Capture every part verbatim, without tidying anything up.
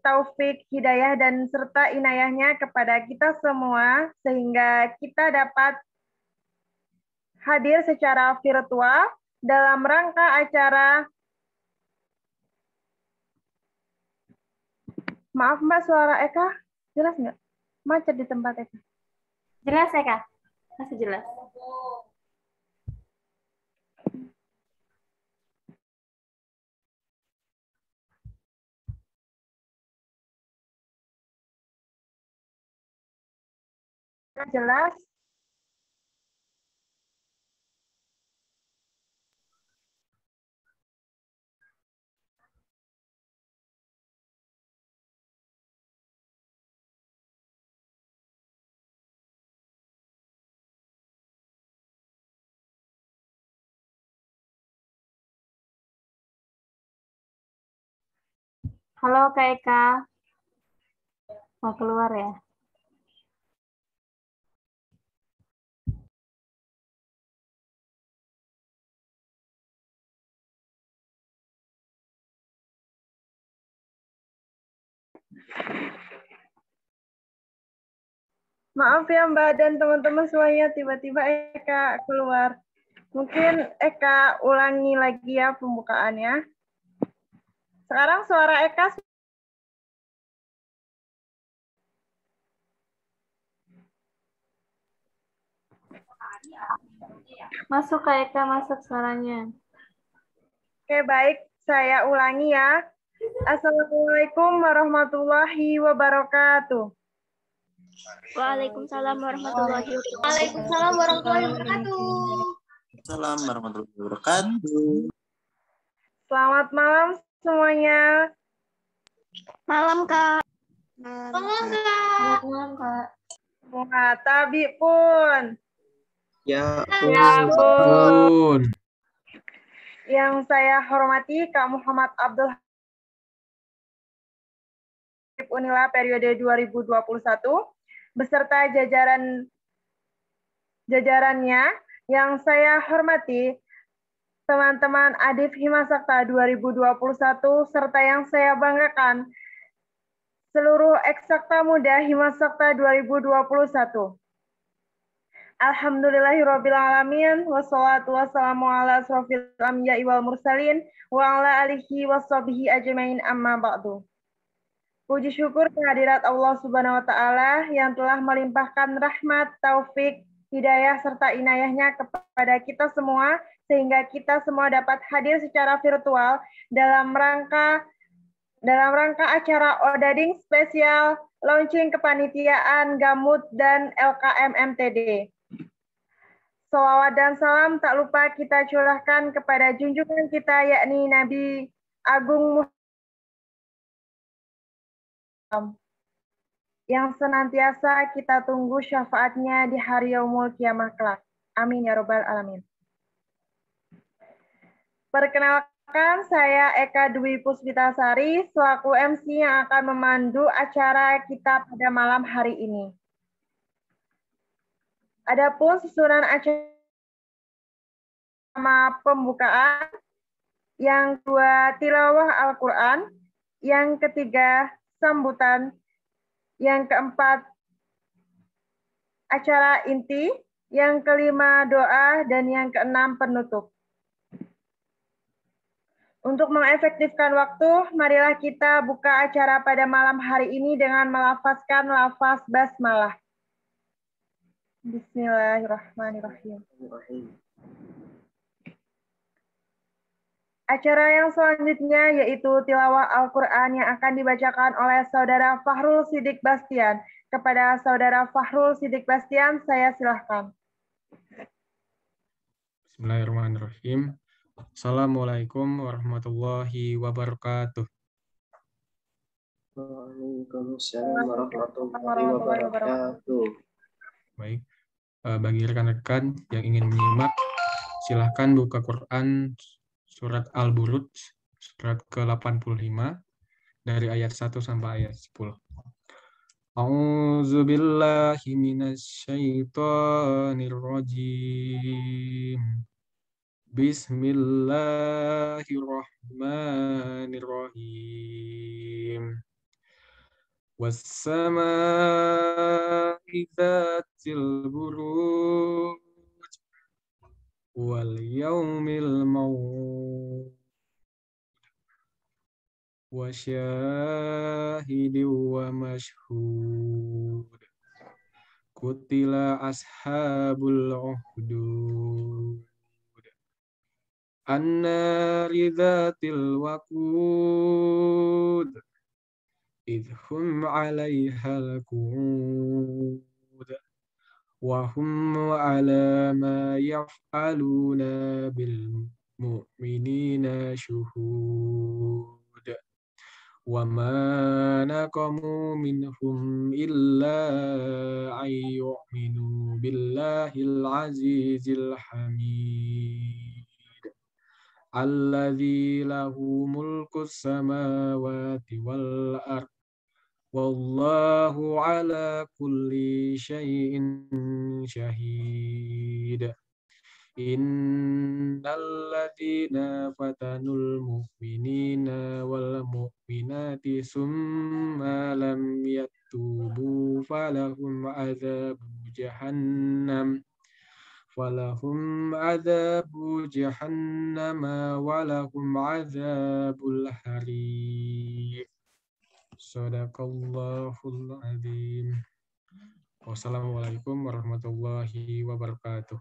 taufik, hidayah, dan serta inayahnya kepada kita semua, sehingga kita dapat hadir secara virtual dalam rangka acara. Maaf Mbak, suara Eka jelas nggak? Macet di tempat Eka. Jelas Eka? Masih jelas. Jelas. Halo Kak Eka. Mau keluar ya? Maaf ya Mbak dan teman-teman semuanya, tiba-tiba Eka keluar. Mungkin Eka ulangi lagi ya pembukaannya. Sekarang suara Eka. Masuk Kak Eka, masuk suaranya. Oke, baik. Saya ulangi ya. Assalamualaikum warahmatullahi wabarakatuh. Waalaikumsalam warahmatullahi wabarakatuh. Waalaikumsalam warahmatullahi wabarakatuh. Assalamualaikum warahmatullahi wabarakatuh. Selamat malam semuanya. Malam Kak. Malam Kak. Malam Kak. Semua tabi pun. Ya Ya pun. Yang saya hormati Kak Muhammad Abdul Unila periode dua ribu dua puluh satu beserta jajaran jajarannya. Yang saya hormati teman-teman Adif Himasakta dua ribu dua puluh satu serta yang saya banggakan seluruh eksakta muda Himasakta dua ribu dua puluh satu. Alhamdulillahirabbil alamin wassalatu wassalamu ala asrofil anbiya'i wal mursalin wa ala alihi washabihi ajmain amma ba'du. Puji syukur kehadirat Allah Subhanahu wa taala yang telah melimpahkan rahmat, taufik, hidayah serta inayahnya kepada kita semua sehingga kita semua dapat hadir secara virtual dalam rangka dalam rangka acara Odading spesial launching kepanitiaan Gamut dan L K M M T D. Salawat dan salam tak lupa kita curahkan kepada junjungan kita yakni Nabi Agung Muhammad yang senantiasa kita tunggu syafaatnya di hari yaumul kiamah kelak. Amin ya robbal alamin. Perkenalkan, saya Eka Dwi Puspitasari selaku M C yang akan memandu acara kita pada malam hari ini. Adapun susunan acara pembukaan, yang kedua tilawah Al-Quran, yang ketiga sambutan, yang keempat acara inti, yang kelima doa, dan yang keenam penutup. Untuk mengefektifkan waktu, marilah kita buka acara pada malam hari ini dengan melafazkan lafaz basmalah. Bismillahirrahmanirrahim. Acara yang selanjutnya yaitu tilawah Al-Quran yang akan dibacakan oleh Saudara Fahrul Sidik Bastian. Kepada Saudara Fahrul Sidik Bastian, saya silahkan. Bismillahirrahmanirrahim. Assalamualaikum warahmatullahi wabarakatuh. Waalaikumsalam warahmatullahi wabarakatuh. Baik, bagi rekan-rekan yang ingin menyimak, silahkan buka Quran surat Al-Buruj, surat ke delapan puluh lima, dari ayat satu sampai ayat sepuluh. A'udzu billahi minasyaitonir rajim. Bismillahirrahmanirrahim. والسماء ذات البروج واليوم الموعود وشاهد ومشهود قتل أصحاب الأخدود النار ذات الوقود إذ هم عليها القعود وهم على ما يفعلون بالمؤمنين شهود وما نقموا منهم إلا أن يؤمنوا بالله العزيز الحميد الذي له ملك السماوات والأرض والله على كل شيء شهيد إن الذين فتنوا المؤمنين والمؤمنات ثم لم يتوبوا فلهم عذاب جهنم فلهم عذاب جهنم ولهم عذاب الحريق Sadaqallahul azim. Wassalamualaikum warahmatullahi wabarakatuh.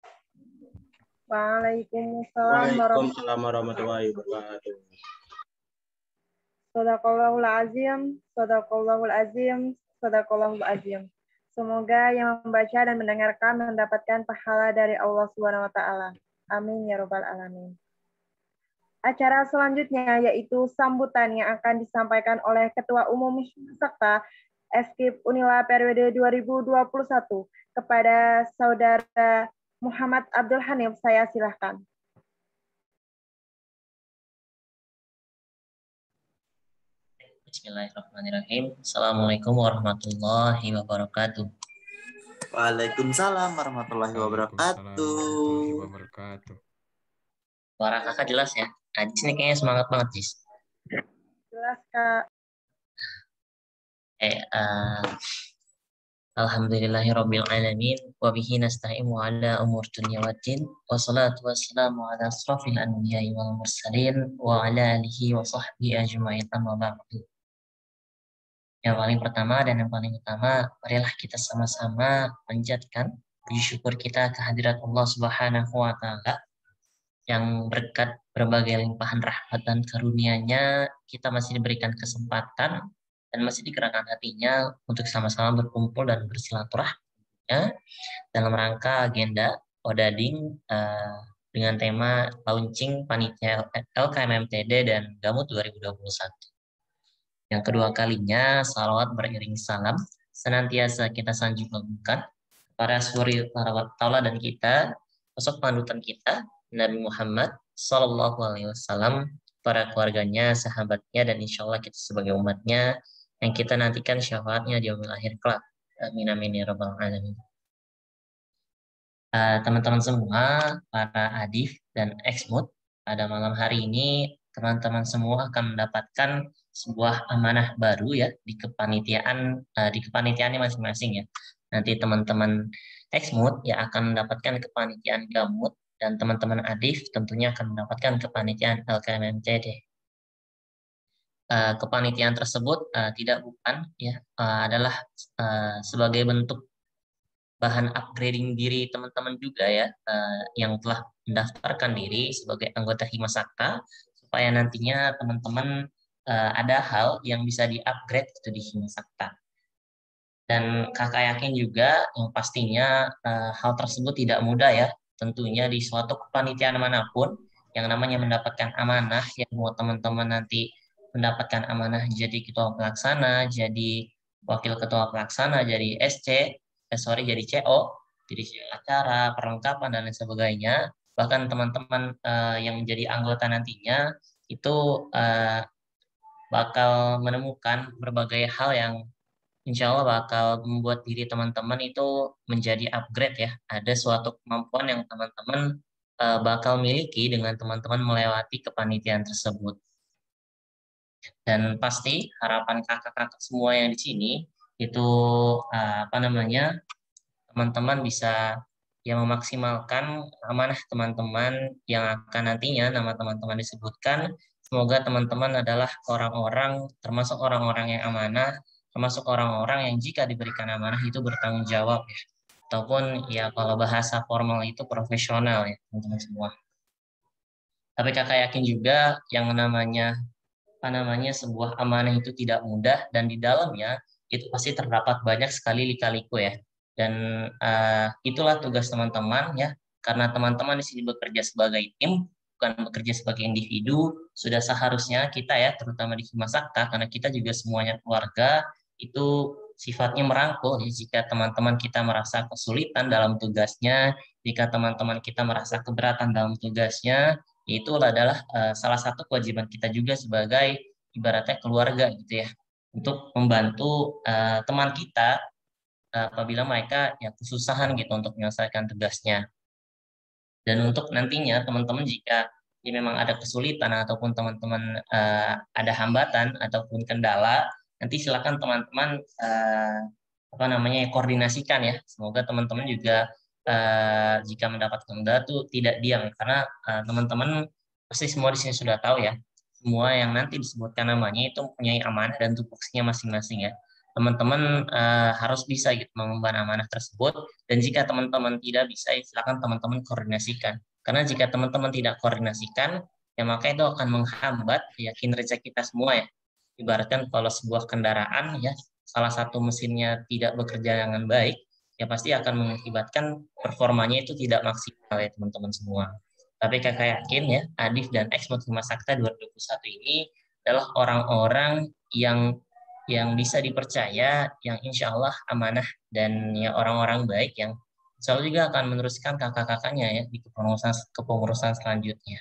Waalaikumsalam Waalaikumsalam warahmatullahi wabarakatuh. Sadaqallahul azim, sadaqallahul azim, sadaqallahul azim. Semoga yang membaca dan mendengarkan mendapatkan pahala dari Allah Subhanahu wa taala. Amin ya rabbal alamin. Acara selanjutnya yaitu sambutan yang akan disampaikan oleh Ketua Umum Sakta Eskip Unila periode dua ribu dua puluh satu kepada Saudara Muhammad Abdul Hanif. Saya silahkan. Bismillahirrahmanirrahim. Assalamualaikum warahmatullahi wabarakatuh. Waalaikumsalam warahmatullahi wabarakatuh. Warahmatullahi wabarakatuh. Suara kakak jelas ya? Ajis ini kayaknya semangat banget, Jis. Jelas, Kak. Eh, uh, Alhamdulillahirabbil alamin wa bihi nasta'inu ala umur dunya waddin wassalatu wassalamu ala asrofil anbiya'i wal mursalin wa ala alihi wa sahbihi ajma'in amma ba'du. Yang paling pertama dan yang paling utama, marilah kita sama-sama panjatkan puji syukur kita kehadirat Allah Subhanahu wa taala yang berkat berbagai limpahan rahmat dan karunia-Nya kita masih diberikan kesempatan dan masih digerakkan hatinya untuk sama-sama berkumpul dan bersilaturahmi dalam rangka agenda Odading uh, dengan tema launching panitia L K M M T D dan Gamut dua ribu dua puluh satu. Yang kedua kalinya, salawat beriring salam senantiasa kita sanjung-agungkan para suri para tauladan kita, sosok panutan kita Nabi Muhammad Sallallahu Alaihi Wasallam, para keluarganya, sahabatnya, dan insya Allah kita sebagai umatnya yang kita nantikan syafaatnya di yaumil akhir kelak. Amin amin ya rabbal alamin. Uh, teman-teman semua, para adif dan exmut, pada malam hari ini teman-teman semua akan mendapatkan sebuah amanah baru ya di kepanitiaan uh, di kepanitiaannya masing-masing ya. Nanti teman-teman exmut ya akan mendapatkan kepanitiaan gamut, dan teman-teman adif tentunya akan mendapatkan kepanitiaan L K M M T D. Uh, kepanitiaan tersebut uh, tidak bukan ya uh, adalah uh, sebagai bentuk bahan upgrading diri teman-teman juga ya uh, yang telah mendaftarkan diri sebagai anggota Himasakta, supaya nantinya teman-teman uh, ada hal yang bisa di-upgrade itu di Himasakta. Dan kakak yakin juga yang pastinya uh, hal tersebut tidak mudah ya. Tentunya di suatu kepanitiaan manapun yang namanya mendapatkan amanah, yang mau teman-teman nanti mendapatkan amanah jadi ketua pelaksana, jadi wakil ketua pelaksana, jadi S C, eh, sorry jadi C O, jadi acara, perlengkapan dan lain sebagainya. Bahkan teman-teman uh, yang menjadi anggota nantinya itu uh, bakal menemukan berbagai hal yang insya Allah bakal membuat diri teman-teman itu menjadi upgrade ya. Ada suatu kemampuan yang teman-teman uh, bakal miliki dengan teman-teman melewati kepanitiaan tersebut. Dan pasti harapan kakak-kakak semua yang di sini itu uh, apa namanya teman-teman bisa yang memaksimalkan amanah teman-teman yang akan nantinya nama teman-teman disebutkan. Semoga teman-teman adalah orang-orang, termasuk orang-orang yang amanah, termasuk orang-orang yang jika diberikan amanah itu bertanggung jawab ya. Ataupun ya kalau bahasa formal itu profesional ya teman-teman semua. Tapi kakak yakin juga yang namanya apa namanya sebuah amanah itu tidak mudah dan di dalamnya itu pasti terdapat banyak sekali lika-liku ya. Dan uh, itulah tugas teman-teman ya, karena teman-teman di sini bekerja sebagai tim, bukan bekerja sebagai individu. Sudah seharusnya kita ya, terutama di Hima Sakta, karena kita juga semuanya keluarga, itu sifatnya merangkul. Ya, jika teman-teman kita merasa kesulitan dalam tugasnya, jika teman-teman kita merasa keberatan dalam tugasnya, itu adalah uh, salah satu kewajiban kita juga sebagai ibaratnya keluarga gitu ya, untuk membantu uh, teman kita apabila mereka ya kesusahan gitu untuk menyelesaikan tugasnya. Dan untuk nantinya teman-teman jika ya memang ada kesulitan ataupun teman-teman uh, ada hambatan ataupun kendala, nanti silakan teman-teman uh, apa namanya koordinasikan ya. Semoga teman-teman juga uh, jika mendapat kendala tuh tidak diam ya, karena uh, teman-teman pasti semua di sini sudah tahu ya. Semua yang nanti disebutkan namanya itu mempunyai amanah dan tupoksinya masing-masing ya. Teman-teman uh, harus bisa gitu mengemban amanah tersebut, dan jika teman-teman tidak bisa ya silakan teman-teman koordinasikan, karena jika teman-teman tidak koordinasikan ya maka itu akan menghambat ya kinerja kita semua ya. Ibaratkan kalau sebuah kendaraan ya salah satu mesinnya tidak bekerja dengan baik ya pasti akan mengakibatkan performanya itu tidak maksimal ya teman-teman semua. Tapi kakak yakin ya Adif dan X Hima Sakta dua ribu dua puluh satu ini adalah orang-orang yang yang bisa dipercaya, yang insya Allah amanah dan ya orang-orang baik yang selalu juga akan meneruskan kakak-kakaknya ya di kepengurusan kepengurusan selanjutnya.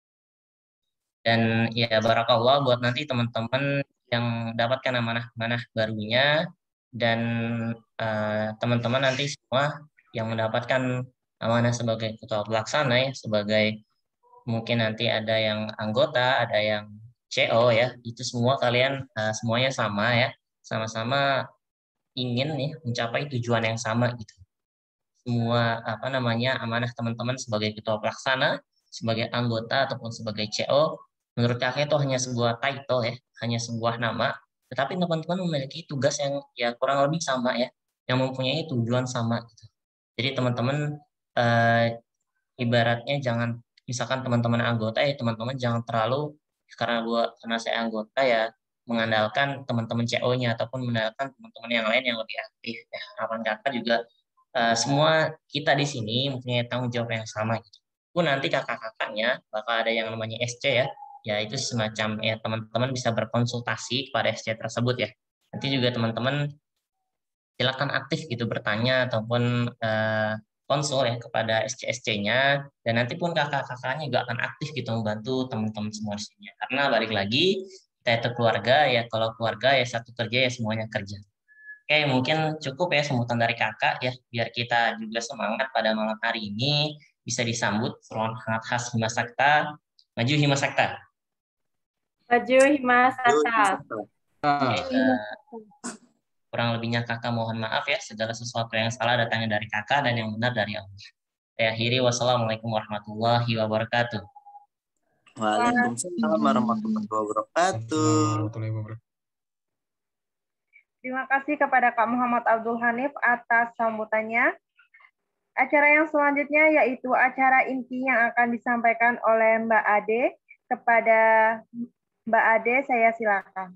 Dan ya barakallah buat nanti teman-teman yang dapatkan amanah-amanah barunya, dan uh, teman-teman nanti semua yang mendapatkan amanah sebagai ketua pelaksana ya, sebagai mungkin nanti ada yang anggota, ada yang C O ya, itu semua kalian uh, semuanya sama ya, sama-sama ingin nih mencapai tujuan yang sama gitu. Semua apa namanya amanah teman-teman sebagai ketua pelaksana, sebagai anggota ataupun sebagai C O, menurut kakak itu hanya sebuah title ya, hanya sebuah nama, tetapi teman-teman memiliki tugas yang ya kurang lebih sama ya, yang mempunyai tujuan sama gitu. Jadi teman-teman uh, ibaratnya jangan misalkan teman-teman anggota ya teman-teman jangan terlalu karena gua karena saya anggota ya mengandalkan teman-teman C O-nya ataupun mengandalkan teman-teman yang lain yang lebih aktif ya. Harapan kakak juga uh, semua kita di sini mempunyai tanggung jawab yang sama gitu. Pun nanti kakak-kakaknya bakal ada yang namanya S C ya. Ya itu semacam ya teman-teman bisa berkonsultasi kepada S C tersebut ya. Nanti juga teman-teman silakan aktif gitu bertanya ataupun uh, konsul ya kepada S C S C-nya, dan nanti pun kakak-kakaknya juga akan aktif gitu membantu teman-teman semua di sini. Karena balik lagi kita itu keluarga ya, kalau keluarga ya satu kerja ya semuanya kerja. Oke, mungkin cukup ya semutan dari kakak ya, biar kita juga semangat pada malam hari ini bisa disambut seruan hangat khas Hima Sakta. Maju Hima Sakta. Maju Hima Sakta. Kurang lebihnya kakak mohon maaf ya, segala sesuatu yang salah datangnya dari kakak dan yang benar dari Allah. Saya akhiri, wassalamualaikum warahmatullahi wabarakatuh. Waalaikumsalam warahmatullahi wabarakatuh. Terima kasih kepada Kak Muhammad Abdul Hanif atas sambutannya. Acara yang selanjutnya yaitu acara inti yang akan disampaikan oleh Mbak Ade. Kepada Mbak Ade, saya silakan.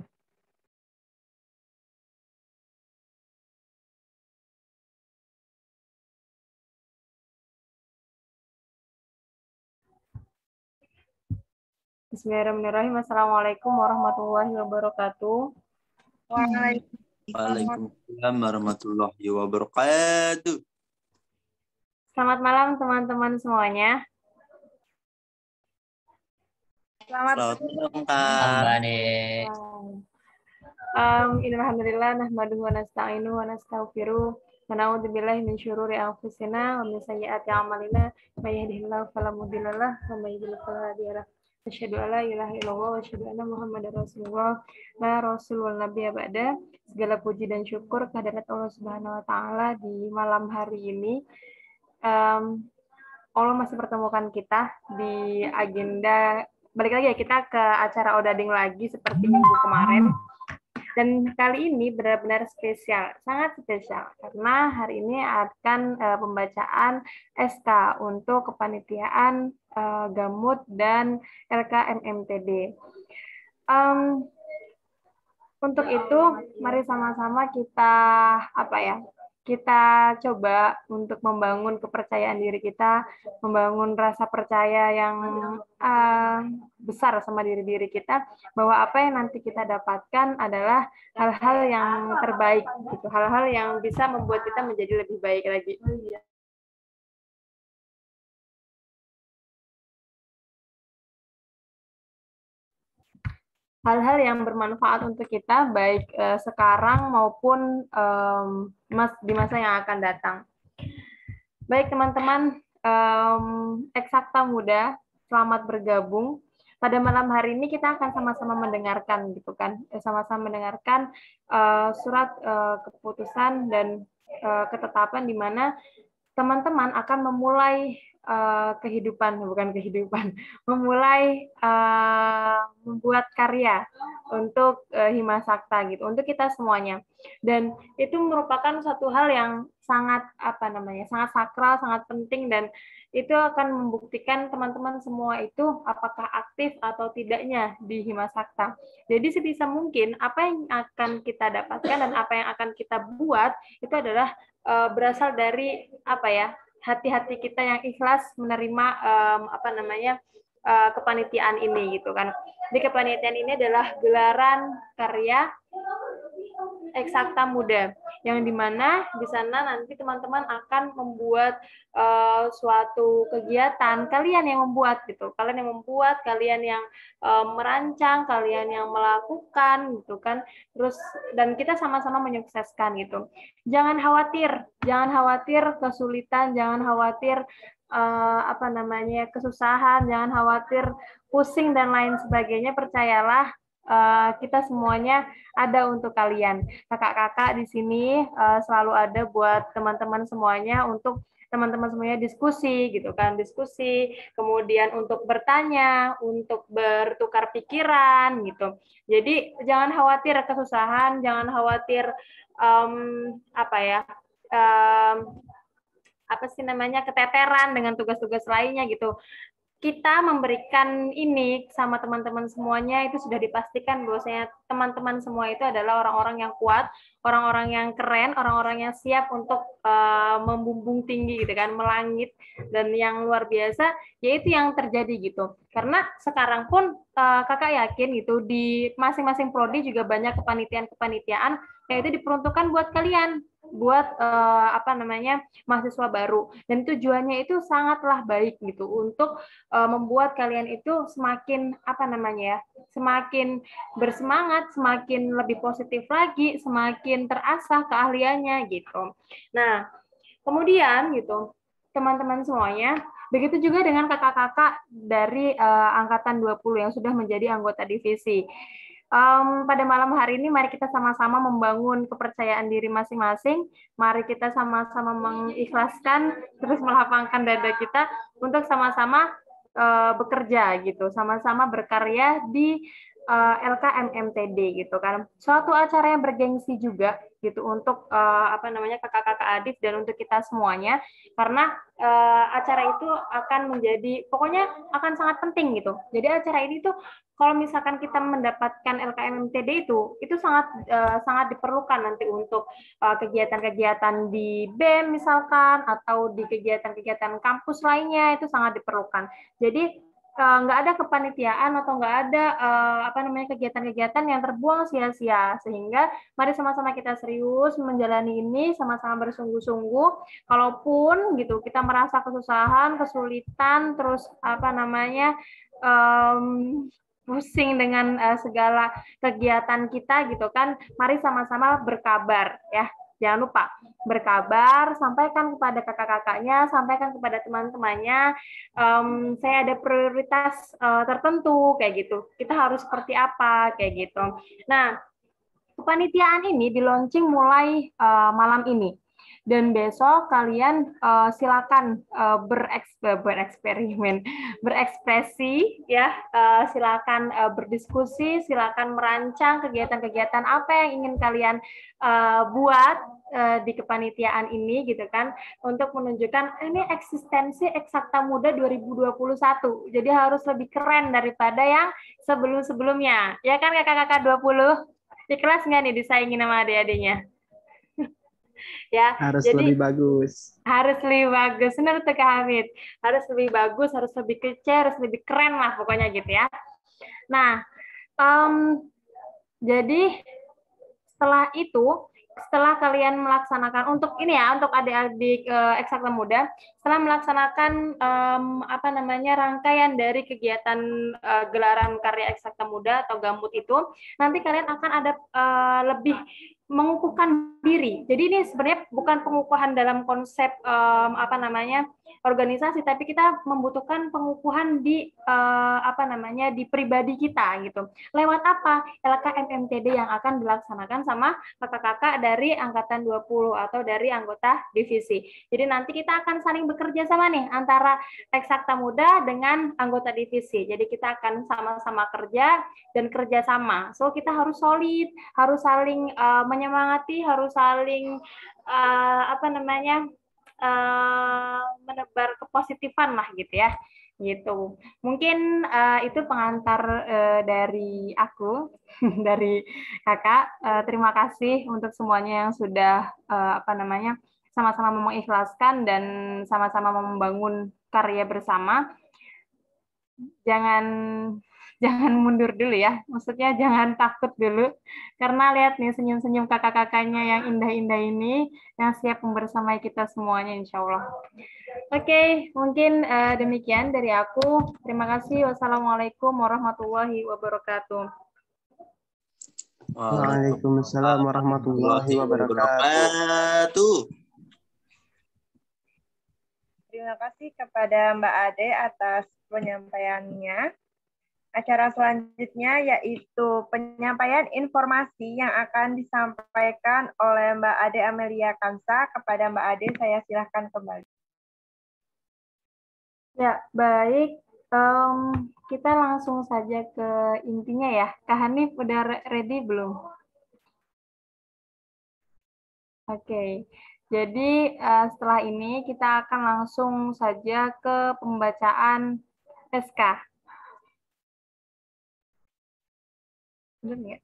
Bismillahirrahmanirrahim. Assalamualaikum warahmatullahi wabarakatuh. Waalaikumsalam warahmatullahi wabarakatuh. Selamat malam teman-teman semuanya. Selamat malam, Kak. Um, Alhamdulillah nahmaduhu wa nasta'inuhu wa nastaghfiruh wa na'udzu billahi min syururi anfusina wa min sayyiati a'malina may yahdihillahu fala mudhillalah wa may yudhlil fala hadiyalah. Asyhadu alla ilaha illallah wa asyhadu anna Muhammadar Rasulullah la rasul wal nabiyya ba'da. Segala puji dan syukur kehadirat Allah Subhanahu wa taala di malam hari ini. Um, Allah masih pertemukan kita di agenda, balik lagi ya kita ke acara Odading lagi seperti minggu kemarin. Dan kali ini benar-benar spesial, sangat spesial, karena hari ini akan uh, pembacaan S K untuk kepanitiaan uh, Gamut dan L K M M T D. Um, untuk itu, mari sama-sama kita apa ya? Kita coba untuk membangun kepercayaan diri kita, membangun rasa percaya yang uh, besar sama diri-diri kita, bahwa apa yang nanti kita dapatkan adalah hal-hal yang terbaik, gitu, hal-hal yang bisa membuat kita menjadi lebih baik lagi. Hal-hal yang bermanfaat untuk kita baik uh, sekarang maupun um, mas, di masa yang akan datang. Baik teman-teman um, Eksakta Muda, selamat bergabung. Pada malam hari ini kita akan sama-sama mendengarkan gitu kan, sama-sama mendengarkan uh, surat uh, keputusan dan uh, ketetapan di mana teman-teman akan memulai Uh, kehidupan, bukan kehidupan, memulai uh, membuat karya untuk uh, Himasakta gitu, untuk kita semuanya. Dan itu merupakan satu hal yang sangat apa namanya, sangat sakral, sangat penting, dan itu akan membuktikan teman-teman semua itu apakah aktif atau tidaknya di Himasakta. Jadi sebisa mungkin apa yang akan kita dapatkan dan apa yang akan kita buat itu adalah uh, berasal dari apa ya, hati-hati kita yang ikhlas menerima um, apa namanya uh, kepanitiaan ini gitu kan. Di kepanitiaan ini adalah gelaran karya Eksakta Muda, yang dimana di sana nanti teman-teman akan membuat uh, suatu kegiatan, kalian yang membuat gitu, kalian yang membuat, kalian yang uh, merancang, kalian yang melakukan gitu kan, terus dan kita sama-sama menyukseskan gitu. Jangan khawatir, jangan khawatir kesulitan, jangan khawatir uh, apa namanya kesusahan, jangan khawatir pusing dan lain sebagainya. Percayalah. Uh, kita semuanya ada untuk kalian. Kakak-kakak di sini uh, selalu ada buat teman-teman semuanya, untuk teman-teman semuanya diskusi gitu kan, diskusi, kemudian untuk bertanya, untuk bertukar pikiran gitu. Jadi jangan khawatir kesusahan, jangan khawatir um, apa ya, um, apa sih namanya, keteteran dengan tugas-tugas lainnya gitu. Kita memberikan ini sama teman-teman semuanya itu sudah dipastikan bahwasanya teman-teman semua itu adalah orang-orang yang kuat, orang-orang yang keren, orang-orang yang siap untuk uh, membumbung tinggi gitu kan, melangit, dan yang luar biasa yaitu yang terjadi gitu. Karena sekarang pun uh, kakak yakin gitu di masing-masing prodi juga banyak kepanitiaan-kepanitiaan yang itu diperuntukkan buat kalian, buat uh, apa namanya mahasiswa baru, dan tujuannya itu sangatlah baik gitu untuk uh, membuat kalian itu semakin apa namanya ya, semakin bersemangat, semakin lebih positif lagi, semakin terasah keahliannya gitu. Nah, kemudian gitu teman-teman semuanya, begitu juga dengan kakak-kakak dari uh, angkatan dua puluh yang sudah menjadi anggota divisi. Um, pada malam hari ini mari kita sama-sama membangun kepercayaan diri masing-masing. Mari kita sama-sama mengikhlaskan, terus melapangkan dada kita untuk sama-sama uh, bekerja gitu, sama-sama berkarya di uh, L K M M T D gitu kan. Suatu acara yang bergengsi juga gitu untuk uh, apa namanya kakak-kakak Adif dan untuk kita semuanya, karena uh, acara itu akan menjadi, pokoknya akan sangat penting gitu. Jadi acara ini tuh kalau misalkan kita mendapatkan L K M M T D itu, itu sangat uh, sangat diperlukan nanti untuk uh, kegiatan-kegiatan di B E M misalkan, atau di kegiatan-kegiatan kampus lainnya, itu sangat diperlukan. Jadi uh, nggak ada kepanitiaan atau nggak ada uh, apa namanya kegiatan-kegiatan yang terbuang sia-sia. Sehingga mari sama-sama kita serius menjalani ini, sama-sama bersungguh-sungguh. Kalaupun gitu kita merasa kesusahan, kesulitan, terus apa namanya um, pusing dengan uh, segala kegiatan kita gitu kan, mari sama-sama berkabar ya, Jangan lupa berkabar, sampaikan kepada kakak-kakaknya, sampaikan kepada teman-temannya, um, saya ada prioritas uh, tertentu, kayak gitu. Kita harus seperti apa, kayak gitu. Nah, kepanitiaan ini di-launching mulai uh, malam ini. Dan besok kalian uh, silakan uh, bereks bereksperimen, berekspresi, ya, uh, silakan uh, berdiskusi, silakan merancang kegiatan-kegiatan apa yang ingin kalian uh, buat uh, di kepanitiaan ini, gitu kan, untuk menunjukkan ini eksistensi Eksakta Muda dua ribu dua puluh satu. Jadi harus lebih keren daripada yang sebelum-sebelumnya, ya kan kakak-kakak dua puluh? Ikhlas nggak nih disaingin sama adik-adiknya? Ya, harus jadi lebih bagus. Harus lebih bagus, benar tuh Kak Hamid. Harus lebih bagus, harus lebih kece, harus lebih keren lah pokoknya gitu ya. Nah, um, jadi setelah itu, setelah kalian melaksanakan untuk ini ya, untuk adik-adik uh, Eksakta Muda, setelah melaksanakan um, apa namanya rangkaian dari kegiatan uh, gelaran karya Eksakta Muda atau Gambut itu, nanti kalian akan ada uh, lebih mengukuhkan diri. Jadi ini sebenarnya bukan pengukuhan dalam konsep um, apa namanya organisasi, tapi kita membutuhkan pengukuhan di uh, apa namanya di pribadi kita gitu. Lewat apa? L K M M T D yang akan dilaksanakan sama kakak-kakak dari angkatan dua puluh atau dari anggota divisi. Jadi nanti kita akan saling bekerja sama nih antara Eksakta Muda dengan anggota divisi. Jadi kita akan sama-sama kerja dan kerja sama. So kita harus solid, harus saling uh, menyemangati, harus saling uh, apa namanya uh, menebar kepositifan lah gitu ya, gitu. Mungkin uh, itu pengantar uh, dari aku, dari kakak. Uh, terima kasih untuk semuanya yang sudah uh, apa namanya sama-sama mengikhlaskan dan sama-sama membangun karya bersama. Jangan jangan mundur dulu ya, maksudnya jangan takut dulu, karena lihat nih senyum-senyum kakak-kakaknya yang indah-indah ini, yang siap membersamai kita semuanya insya Allah. Oke, mungkin uh, demikian dari aku. Terima kasih. Wassalamualaikum warahmatullahi wabarakatuh. Waalaikumsalam warahmatullahi wabarakatuh. Terima kasih kepada Mbak Ade atas penyampaiannya. Acara selanjutnya yaitu penyampaian informasi yang akan disampaikan oleh Mbak Ade Amelia Kansa. Kepada Mbak Ade, saya silahkan kembali. Ya, baik. Um, kita langsung saja ke intinya ya. Kak Hanif udah ready belum? Oke, okay. Jadi uh, setelah ini kita akan langsung saja ke pembacaan S K. Benar nggak?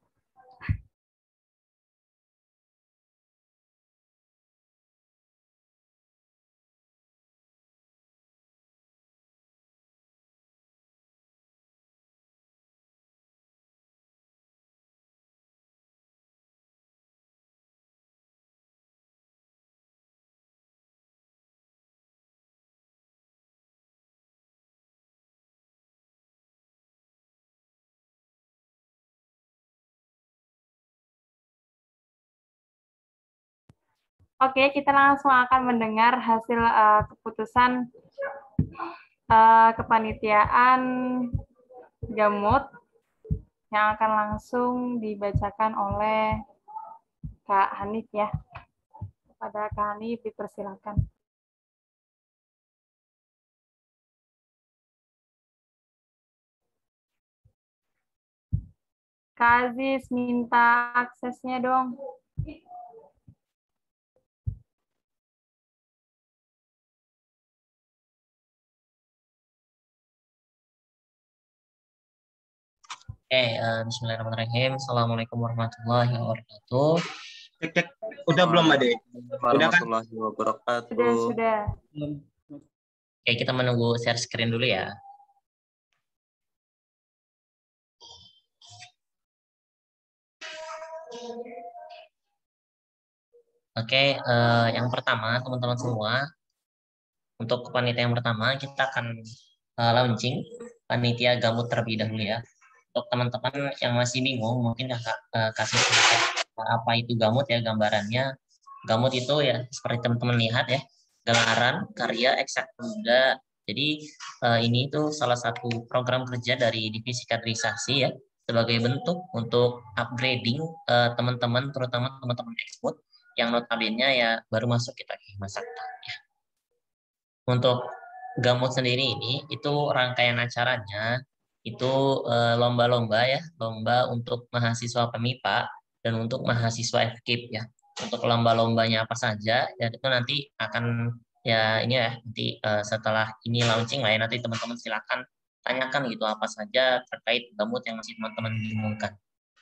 Oke, kita langsung akan mendengar hasil uh, keputusan uh, kepanitiaan Gamut yang akan langsung dibacakan oleh Kak Hanif ya. Kepada Kak Hanif dipersilakan. Kak Aziz minta aksesnya dong. Oke, okay, uh, bismillahirrahmanirrahim. Assalamualaikum warahmatullahi wabarakatuh. Cek, cek. Udah belum, Ade? Warahmatullahi wabarakatuh. Sudah, sudah. Oke, okay, kita menunggu share screen dulu ya. Oke, okay, uh, yang pertama teman-teman semua, untuk kepanitiaan yang pertama kita akan uh, launching panitia Gamut terlebih dahulu ya. Untuk teman-teman yang masih bingung, mungkin kakak uh, kasih sedikit apa itu Gamut ya gambarannya. Gamut itu ya seperti teman-teman lihat ya, gelaran karya eksakta muda. Jadi uh, ini itu salah satu program kerja dari divisi kaderisasi ya, sebagai bentuk untuk upgrading teman-teman, uh, terutama teman-teman ekspor yang notabene ya baru masuk kita ke Hima Sakta ya. Untuk Gamut sendiri ini itu rangkaian acaranya itu uh, lomba-lomba ya, lomba untuk mahasiswa P M I P A dan untuk mahasiswa F K I P ya. Untuk lomba-lombanya apa saja ya itu nanti akan ya ini ya nanti uh, setelah ini launching lah ya, nanti teman-teman silakan tanyakan gitu apa saja terkait Gamut yang masih teman-teman bingungkan.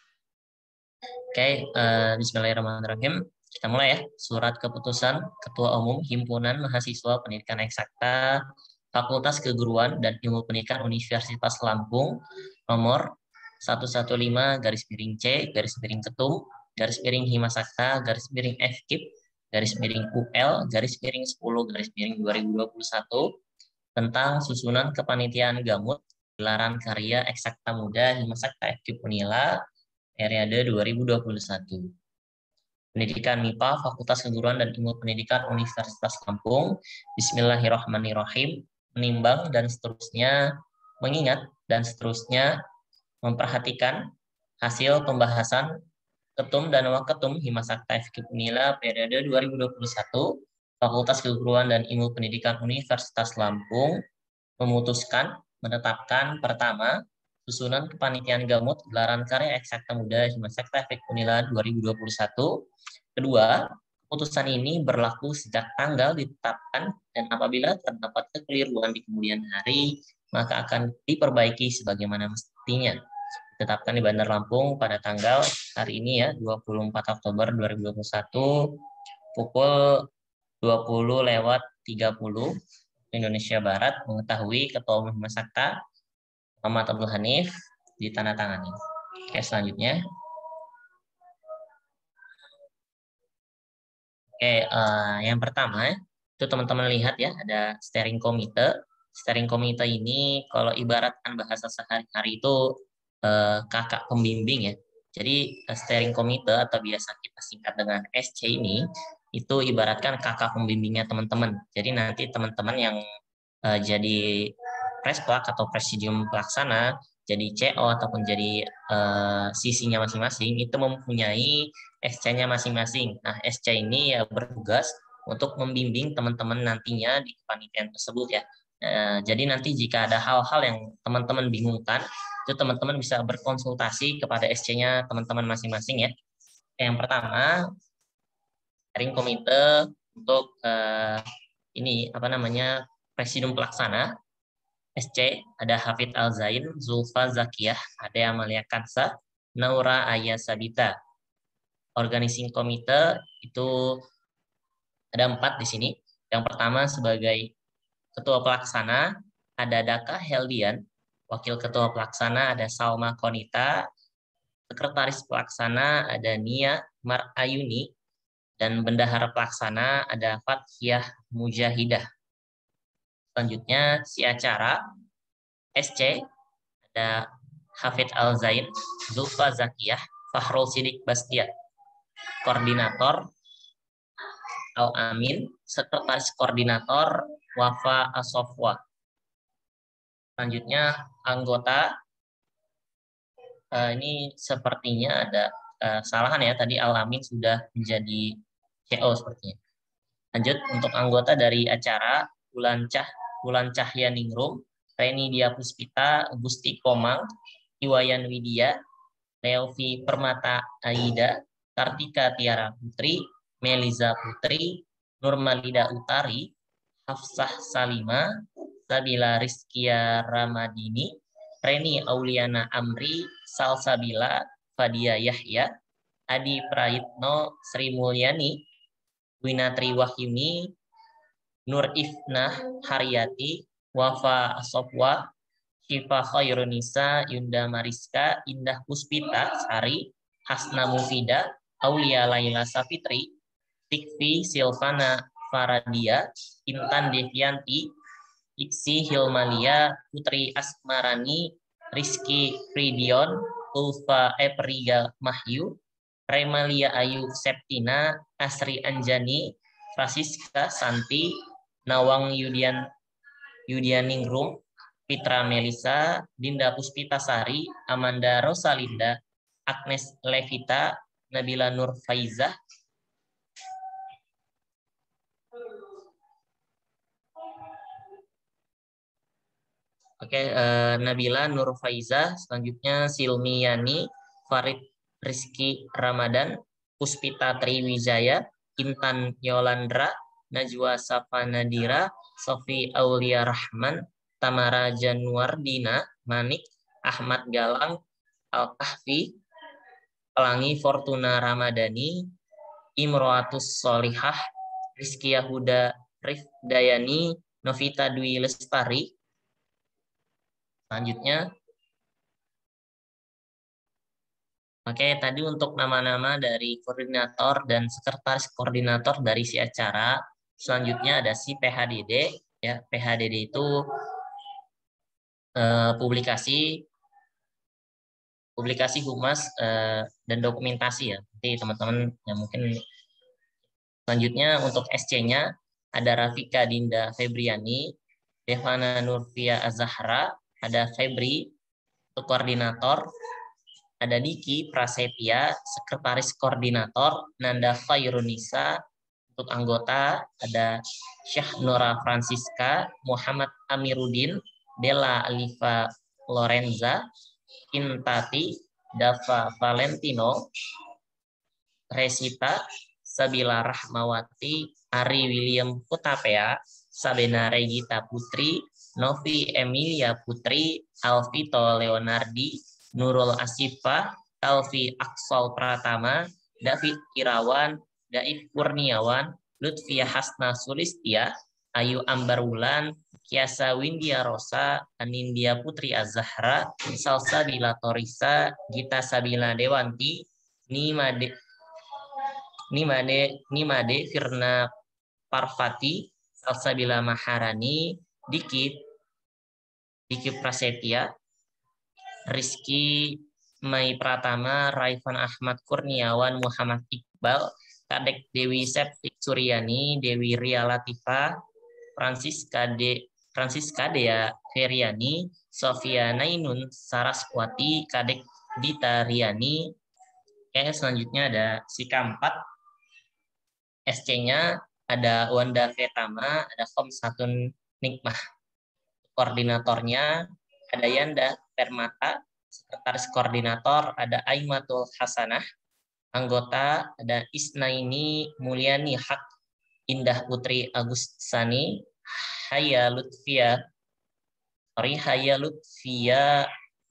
Oke, okay, uh, bismillahirrahmanirrahim. Kita mulai ya. Surat keputusan Ketua Umum Himpunan Mahasiswa Pendidikan Eksakta Fakultas Keguruan dan Ilmu Pendidikan Universitas Lampung nomor seratus lima belas garis miring C garis miring Ketum garis miring Hima Sakta garis miring F K I P garis miring U L garis miring sepuluh garis miring dua ribu dua puluh satu tentang susunan kepanitiaan Gamut gelaran karya eksakta muda Hima Sakta F K I P Unila periode dua ribu dua puluh satu. Pendidikan M I P A Fakultas Keguruan dan Ilmu Pendidikan Universitas Lampung. Bismillahirrahmanirrahim. Menimbang dan seterusnya, mengingat dan seterusnya, memperhatikan hasil pembahasan Ketum dan Waketum Hima Sakta F K I P Unila periode dua ribu dua puluh satu, Fakultas Keguruan dan Ilmu Pendidikan Universitas Lampung memutuskan menetapkan pertama, susunan kepanitiaan Gamut gelaran karya eksakta muda Hima Sakta F K I P Unila dua ribu dua puluh satu. Kedua, keputusan ini berlaku sejak tanggal ditetapkan dan apabila terdapat kekeliruan di kemudian hari, maka akan diperbaiki sebagaimana mestinya. Ditetapkan di Bandar Lampung pada tanggal hari ini ya, dua puluh empat Oktober dua ribu dua puluh satu, pukul dua puluh lewat tiga puluh Indonesia Barat, mengetahui Ketua Umum Hima Sakta Muhammad Abdul Hanif ditandatangani. Oke, selanjutnya. Oke, uh, yang pertama itu teman-teman lihat ya, ada steering committee. Steering committee ini kalau ibaratkan bahasa sehari-hari itu uh, kakak pembimbing ya. Jadi uh, steering committee atau biasa kita singkat dengan S C ini, itu ibaratkan kakak pembimbingnya teman-teman. Jadi nanti teman-teman yang uh, jadi presplak atau presidium pelaksana, jadi C O ataupun jadi uh, sisinya masing-masing itu mempunyai S C-nya masing-masing. Nah, S C ini ya bertugas untuk membimbing teman-teman nantinya di kepanitiaan tersebut ya. Uh, jadi nanti jika ada hal-hal yang teman-teman bingungkan, itu teman-teman bisa berkonsultasi kepada S C-nya teman-teman masing-masing ya. Yang pertama, steering committee untuk uh, ini apa namanya presidium pelaksana. S C ada Hafid Al-Zain, Zulfa Zakiyah, ada Amalia Kansa, Naura Aya Sabita. Organizing Committee itu ada empat di sini. Yang pertama sebagai Ketua Pelaksana ada Daka Heldian, Wakil Ketua Pelaksana ada Salma Konita, Sekretaris Pelaksana ada Nia Mar Ayuni, dan Bendahara Pelaksana ada Fathiyah Mujahidah. Selanjutnya si acara S C ada Hafid Al-Zain, Zulfa Zakiyah, Fahrul Sidik Bastian. Koordinator Al-Amin, Sekretaris Koordinator Wafa Asofwa. Selanjutnya anggota, uh, ini sepertinya ada uh, kesalahan ya, tadi Al-Amin sudah menjadi C O sepertinya. Lanjut untuk anggota dari acara Bulan Cah, Bulan Cahya Ningrum, Reni Dia Puspita, Gusti Komang, Iwayan Widya, Leovi Permata Aida, Kartika Tiara Putri, Meliza Putri, Nurmalida Utari, Hafsah Salima, Sabila Rizkia Ramadini, Reni Auliana Amri, Salsabila, Fadia Yahya, Adi Prayitno Sri Mulyani, Winatri Wahyuni, Nur Ifnah Haryati, Wafa Asofwa, Syifa Khairunisa, Yunda Mariska, Indah Puspita Sari, Hasna Mufida, Aulia Laila Safitri, Tikvi Silvana Faradia, Intan Devianti, Iksi Hilmalia, Putri Asmarani, Rizky Fridion, Ulfa Epriga Mahyu, Remalia Ayu Septina, Asri Anjani, Francisca Santi, Nawang Yudian Yudianingrum, Fitra Melisa, Dinda Puspitasari, Amanda Rosalinda, Agnes Levita, Nabila Nur Faizah, Oke, eh, Nabila Nur Faizah, selanjutnya Silmi Yani, Farid Rizky Ramadan, Puspita Triwijaya, Intan Yolandra, Najwa Safa Nadira, Sofi Aulia Rahman, Tamara Januardina, Manik, Ahmad Galang, Al-Kahfi, Pelangi Fortuna Ramadhani, Imroatus Solihah, Rizky Yahuda Rifdayani, Novita Dwi Lestari. Selanjutnya, oke, tadi untuk nama-nama dari koordinator dan sekretaris koordinator dari si acara. Selanjutnya ada si P H D D, ya. P H D D itu eh, publikasi, publikasi humas eh, dan dokumentasi, ya. Nanti teman-teman ya mungkin. Selanjutnya untuk S C-nya ada Rafika Dinda Febriani, Devana Nurfia Azahra, ada Febri untuk koordinator, ada Diki Prasetya, sekretaris koordinator, Nanda Khairunisa untuk anggota, ada Syah Nora Francisca, Muhammad Amiruddin, Della Alifa Lorenza, Intati, Dava Valentino, Resita, Sabila Rahmawati, Ari William Putapea, Sabena Regita Putri, Novi Emilia Putri, Alvito Leonardi, Nurul Asifa, Alfi Aksol Pratama, David Irawan, Daif Kurniawan, Lutfia Hasna Sulistia, Ayu Ambar Wulan, Kiasa Windia Rosa, Anindya Putri Azahra, Salsabila Torisa, Gita Sabila Dewanti, Nimade Nimade Nimade Firna Parvati, Salsabila Maharani, Diki Diki Prasetya, Rizky Mai Pratama, Raifan Ahmad Kurniawan, Muhammad Iqbal, Kadek Dewi Septik Suryani, Dewi Ria Latifah, Francisca De Francisca Dea Feriani, Sofia Nainun Saraswati, Kadek Dita Riani. Oke, selanjutnya ada si keempat. S C-nya ada Wanda Vetama, ada Khomsatun Nikmah. Koordinatornya ada Yanda Permata, sekretaris koordinator ada Aimatul Hasanah, anggota ada Isnaini Mulyani Hak, Indah Putri Agustsani, Haya Lutfia, sorry Haya Lutfia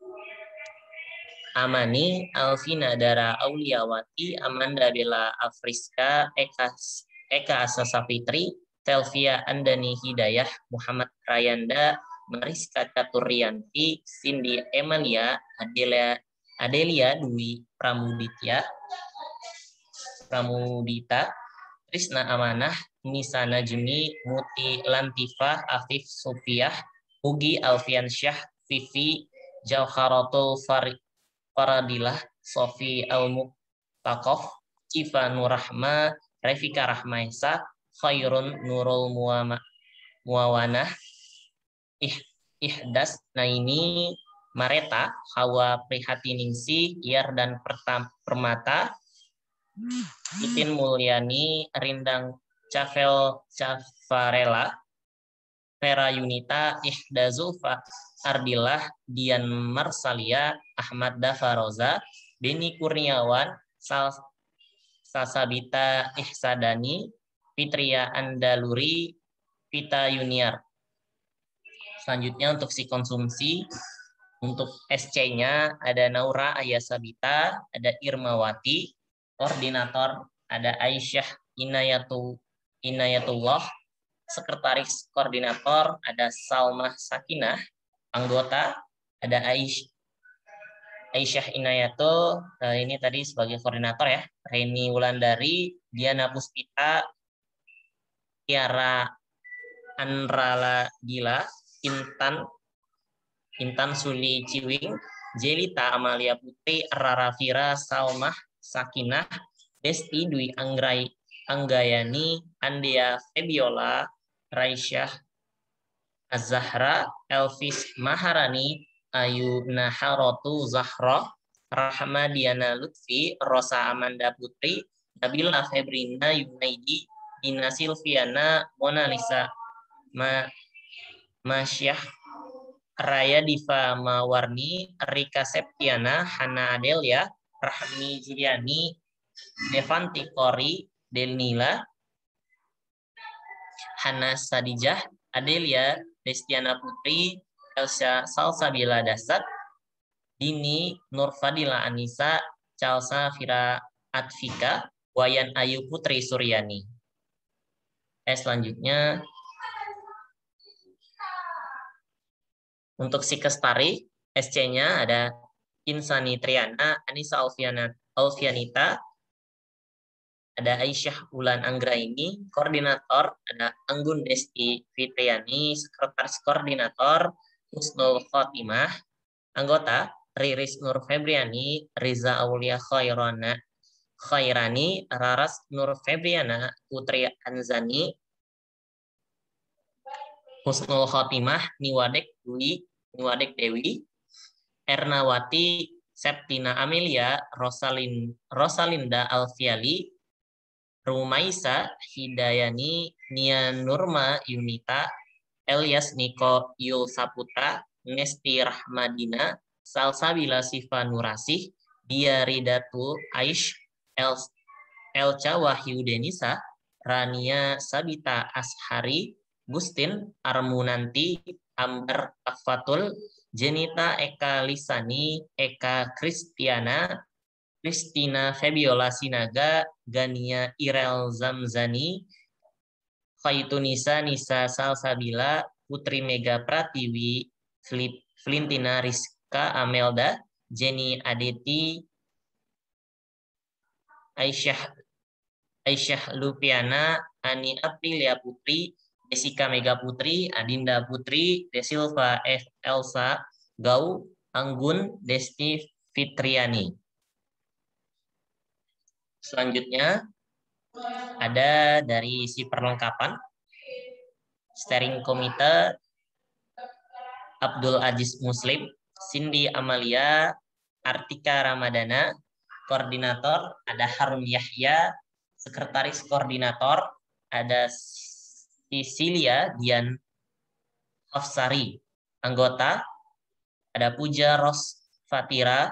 Amani, Alvina Dara Auliawati, Amanda Bella Afriska, Eka Eka Asasa Fitri, Telvia Andani Hidayah, Muhammad Rayanda, Mariska Caturyanti, Cindy Emalia, Adelia Adelia Dwi Pramuditya, Pramudita, Trisna Amanah, Nisa Najmi, Muti Lantifah, Afif Sofiah, Ugi Alfiansyah, Vivi Jauharatul Faradilah, Sofi Al-Muqtakof, Cifa Nurrahma, Revika Rahmaisa, Khairun Nurul Muawanah, Ih, Ihdas Naini Mareta, Hawa Prihatiningsih, Yardan Permata, Itin Mulyani, Rindang Cavel Cavarela, Vera Yunita, Ihda Zulfa Ardillah, Dian Marsalia, Ahmad Dafaroza, Beni Kurniawan, Sal Sasabita Ihsadani, Fitria Andaluri, Vita Yuniar. Selanjutnya untuk si konsumsi, untuk S C-nya ada Naura Ayasabita, ada Irmawati, koordinator ada Aisyah Inayatul Inayatullah, sekretaris koordinator ada Salmah Sakinah, anggota ada Aisyah Aisyah Inayatul, nah ini tadi sebagai koordinator ya, Reni Wulandari, Diana Puspita, Tiara Anrala Gila, Intan Intan Suli Ciwing, Jelita Amalia Putri, Rara Fira, Salmah Sakinah, Desti Dwi Anggrai Anggayani, Andia Febiola, Raisyah Az-Zahra, Elvis Maharani, Ayu Naharotu Zahra, Rahmadiana Lutfi, Rosa Amanda Putri, Nabila Febrina Yunaidi, Dina Silviana, Mona Lisa Ma Masyah, Raya Diva Mawarni, Rika Septiana, Hana Adelia, Rahmi Juliani, Devanti Kori, Delnila, Hana Sadijah, Adelia, Destiana Putri, Elsa Salsabila Dasat, Dini Nurfadila Anissa, Calsa Fira Atfika, Wayan Ayu Putri Suryani. Eh, selanjutnya untuk si Kestari, S C-nya ada Insani Triana, Anissa Alfiana, Alfianita, ada Aisyah Ulan Anggraini, koordinator ada Anggun Desti Fitriani, sekretaris koordinator Husnul Khotimah, anggota Riris Nur Febriani, Riza Aulia Khairana, Khairani, Raras Nur Febriana, Putri Anzani, Husnul Khotimah, Niwadek Dwi, Niwadek Dewi, Ernawati, Septina Amelia, Rosalin, Rosalinda Alfiali, Rumaisa Hidayani, Nia Nurma Yunita, Elias Niko Yul Saputra, Nesti Rahmadina, Salsabila Siva Nurasih, Dia Ridatu Aish, El Elca Wahyu Denisa, Rania Sabita Ashari, Gustin Armunanti, Ambar Akfatul, Jenita Eka Lisani, Eka Kristiana, Kristina Febiola Sinaga, Gania Irel Zamzani, Khaitunisa Nisa Salsabila, Putri Mega Pratiwi, Flintina Rizka Amelda, Jenny Aditi, Aisyah Aisyah Lupiana, Ani Aprilia Putri, Jessica Mega Putri, Adinda Putri, Desilva F. Elsa Gau, Anggun Desti Fitriani. Selanjutnya ada dari si perlengkapan steering komite Abdul Aziz Muslim, Cindy Amalia, Artika Ramadana, koordinator ada Harun Yahya, sekretaris koordinator ada Sisilia Dian Hafsari, anggota ada Puja Ros Fatira,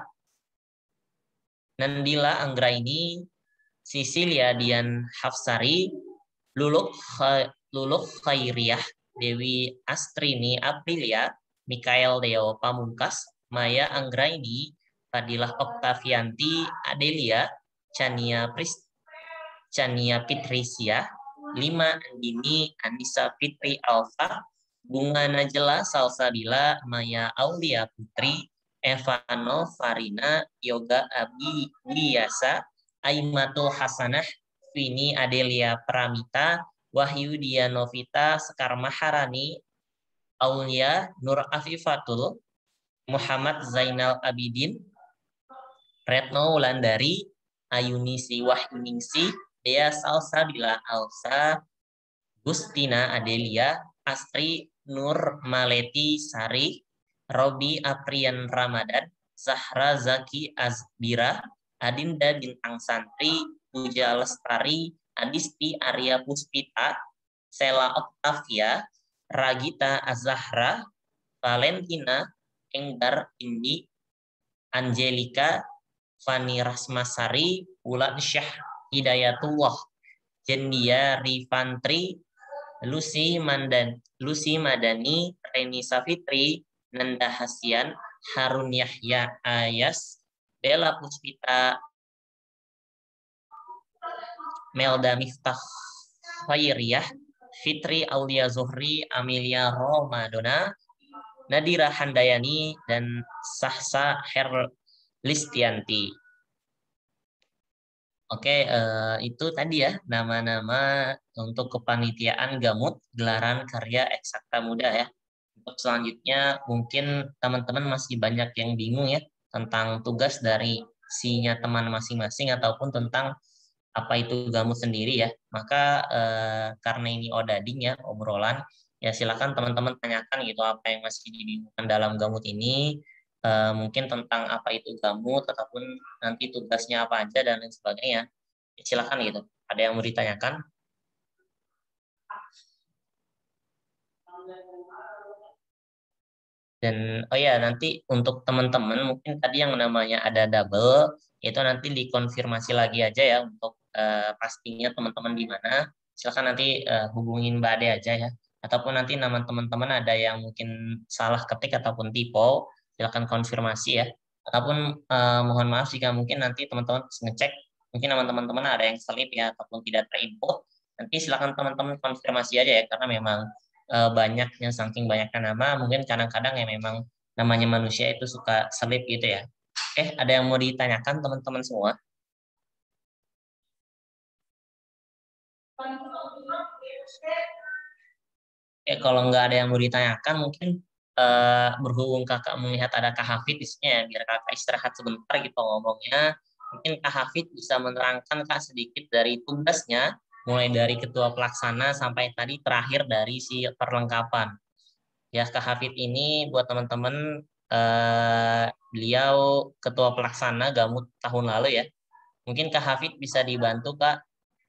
Nandila Anggraini, Sisilia Dian Hafsari, Luluk Luluk Khairiyah, Dewi Astrini Aprilia, Mikael Deo Pamungkas, Maya Anggraini, Fadilah Oktavianti, Adelia, Chania Pris, Chania Fitrisia, Lima Andini, Anissa Fitri Alfa, Bunga Najla Salsabila, Maya Aulia Putri, Evano Farina, Yoga Abi Wiyasa, Aimatul Hasanah, Vini Adelia Pramita, Wahyu Dianovita Sekar Maharani, Aulia Nur Afifatul, Muhammad Zainal Abidin, Retno Wulandari, Ayunisi Wahyuningsi, Dea Salsabila Alsa, Gustina Adelia, Astri Nur Maleti Sari, Robi Aprian Ramadan, Zahra Zaki Azbira, Adinda Bintang Santri, Puja Lestari, Adisti Arya Puspita, Sela Octavia, Ragita Azahra, Valentina, Enggar Indi, Angelika, Fani Rasmasari, Ulan Syah Hidayatullah, Jendia Rifantri, Lucy Mandan, Lucy Madani, Reni Safitri, Nanda Hasian, Harun Yahya Ayas, Bella Puspita, Melda Miftah Khairiyah, Fitri Aulia Zuhri, Amelia Romadona, Nadira Handayani, dan Sahsa Herlistianti. Oke, eh, itu tadi ya nama-nama untuk kepanitiaan Gamut gelaran karya eksakta muda ya. Untuk selanjutnya mungkin teman-teman masih banyak yang bingung ya tentang tugas dari deskripsinya teman masing-masing ataupun tentang apa itu gamut sendiri ya. Maka eh, karena ini odading ya, obrolan, ya silakan teman-teman tanyakan gitu apa yang masih dibingungkan dalam gamut ini, eh, mungkin tentang apa itu gamut ataupun nanti tugasnya apa aja dan lain sebagainya. Ya, silakan gitu. Ada yang mau ditanyakan? Dan oh ya, nanti untuk teman-teman mungkin tadi yang namanya ada double itu nanti dikonfirmasi lagi aja ya untuk uh, pastinya teman-teman di mana. Silakan nanti uh, hubungin Mbak Ade aja ya. Ataupun nanti nama teman-teman ada yang mungkin salah ketik ataupun typo, silakan konfirmasi ya. Ataupun uh, mohon maaf jika mungkin nanti teman-teman ngecek mungkin nama teman-teman ada yang selip ya ataupun tidak terinput. Nanti silakan teman-teman konfirmasi aja ya karena memang banyaknya saking banyaknya nama mungkin kadang-kadang ya memang namanya manusia itu suka selip gitu ya. Oke, ada yang mau ditanyakan teman-teman semua? Oke, kalau nggak ada yang mau ditanyakan mungkin uh, berhubung kakak melihat ada Kak Hafid di sini ya, biar kakak istirahat sebentar gitu ngomongnya. Mungkin Kak Hafid bisa menerangkan Kak sedikit dari tugasnya mulai dari ketua pelaksana sampai tadi terakhir dari si perlengkapan. Ya, Kak Hafid ini buat teman-teman, eh, beliau ketua pelaksana Gamut tahun lalu ya. Mungkin Kak Hafid bisa dibantu, Kak.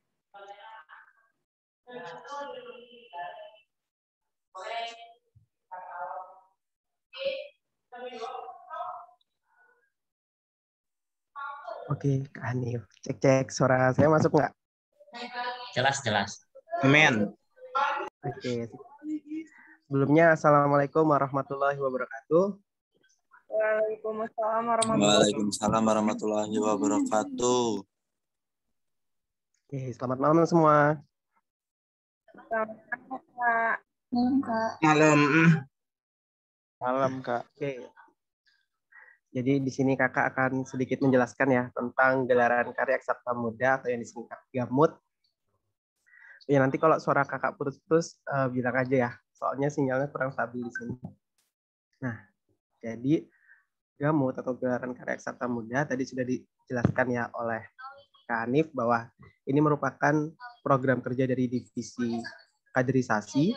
Oke, Kak Hanif. Cek-cek suara saya masuk nggak? Jelas, jelas. Amin. Oke. Sebelumnya, Assalamualaikum warahmatullahi wabarakatuh. Waalaikumsalam warahmatullahi Waalaikumsalam warahmatullahi wabarakatuh. Oke, selamat malam semua. Selamat malam, Kak. Malam, Kak. Malam. Malam, Kak. Oke. Jadi di sini kakak akan sedikit menjelaskan ya tentang gelaran karya eksakta muda atau yang disingkat Gamut. Ya nanti kalau suara kakak putus-putus uh, bilang aja ya, soalnya sinyalnya kurang stabil di sini. Nah, jadi Gamut atau gelaran karya eksakta muda tadi sudah dijelaskan ya oleh Kak Hanif bahwa ini merupakan program kerja dari divisi kaderisasi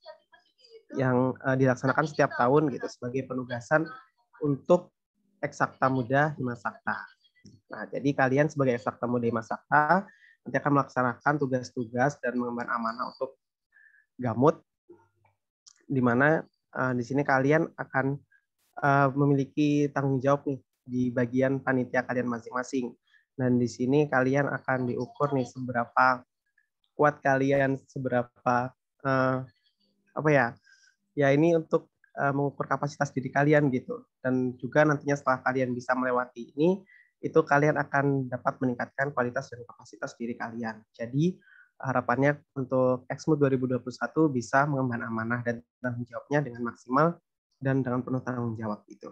yang uh, dilaksanakan setiap tahun gitu sebagai penugasan untuk eksakta muda Himasakta. Nah, jadi kalian sebagai eksakta muda Himasakta nanti akan melaksanakan tugas-tugas dan mengemban amanah untuk Gamut, di mana uh, di sini kalian akan uh, memiliki tanggung jawab nih di bagian panitia kalian masing-masing. Dan di sini kalian akan diukur nih seberapa kuat kalian, seberapa uh, apa ya? Ya ini untuk uh, mengukur kapasitas diri kalian gitu. Dan juga nantinya setelah kalian bisa melewati ini, itu kalian akan dapat meningkatkan kualitas dan kapasitas diri kalian. Jadi harapannya untuk Exmut dua ribu dua puluh satu bisa mengemban amanah dan tanggung jawabnya dengan maksimal dan dengan penuh tanggung jawab itu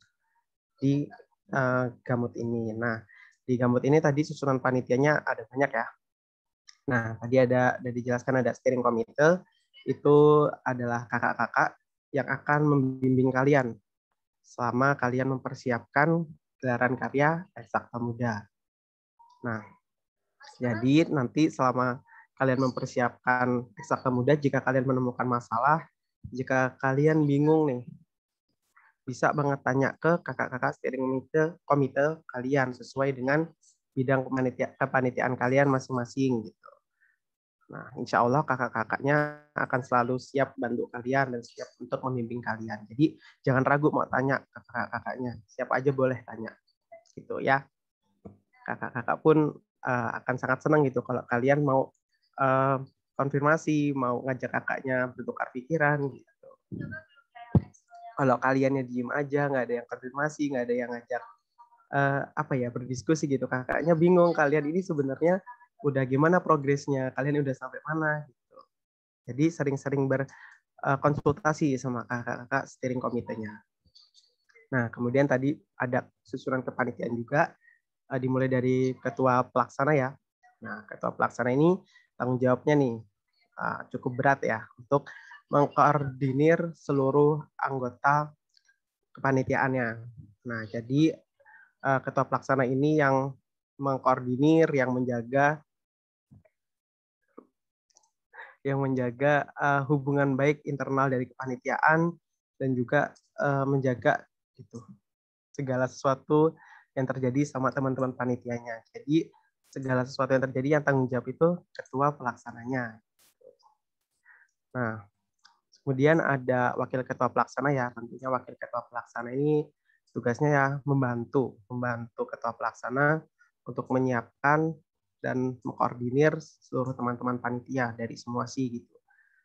di uh, Gamut ini. Nah, di Gamut ini tadi susunan panitianya ada banyak ya. Nah, tadi ada ada dijelaskan ada steering committee, itu adalah kakak-kakak yang akan membimbing kalian selama kalian mempersiapkan gelaran karya eksakta muda. Nah, jadi nanti selama kalian mempersiapkan eksakta muda, jika kalian menemukan masalah, jika kalian bingung nih, bisa banget tanya ke kakak-kakak steering komite, komite kalian sesuai dengan bidang kepanitiaan kalian masing-masing gitu. Nah, insya Allah kakak-kakaknya akan selalu siap bantu kalian dan siap untuk membimbing kalian. Jadi jangan ragu mau tanya ke kakak-kakaknya. Siapa aja boleh tanya, gitu ya. Kakak-kakak pun uh, akan sangat senang gitu kalau kalian mau uh, konfirmasi, mau ngajak kakaknya bertukar pikiran, gitu. Kalau kaliannya diem aja, nggak ada yang konfirmasi, nggak ada yang ngajak uh, apa ya berdiskusi gitu, kakaknya bingung kalian ini sebenarnya udah gimana progresnya, kalian udah sampai mana gitu. Jadi sering-sering berkonsultasi sama kakak-kakak steering komitenya. Nah, kemudian tadi ada susunan kepanitiaan juga, dimulai dari ketua pelaksana ya. Nah, ketua pelaksana ini tanggung jawabnya nih cukup berat ya untuk mengkoordinir seluruh anggota kepanitiaannya. Nah, jadi uh, ketua pelaksana ini yang mengkoordinir, yang menjaga yang menjaga uh, hubungan baik internal dari kepanitiaan dan juga uh, menjaga gitu segala sesuatu yang terjadi sama teman-teman panitianya. Jadi segala sesuatu yang terjadi yang tanggung jawab itu ketua pelaksananya. Nah, kemudian ada wakil ketua pelaksana ya. Tentunya wakil ketua pelaksana ini tugasnya ya membantu, membantu ketua pelaksana untuk menyiapkan dan mengkoordinir seluruh teman-teman panitia dari semua sih gitu.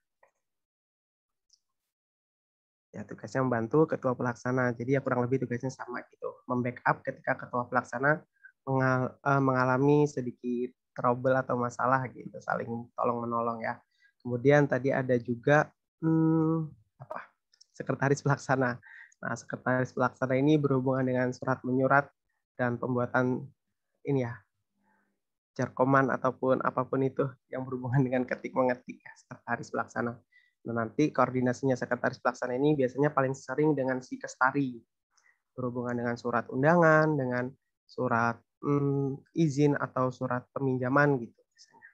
Ya, tugasnya membantu ketua pelaksana. Jadi ya kurang lebih tugasnya sama gitu. Membackup ketika ketua pelaksana mengal mengalami sedikit trouble atau masalah gitu, saling tolong menolong ya. Kemudian tadi ada juga hmm, apa? Sekretaris pelaksana. Nah, sekretaris pelaksana ini berhubungan dengan surat menyurat dan pembuatan ini ya, jarkoman ataupun apapun itu yang berhubungan dengan ketik mengetik ya, sekretaris pelaksana. Nah, nanti koordinasinya sekretaris pelaksana ini biasanya paling sering dengan si Kestari, berhubungan dengan surat undangan, dengan surat hmm, izin atau surat peminjaman gitu biasanya.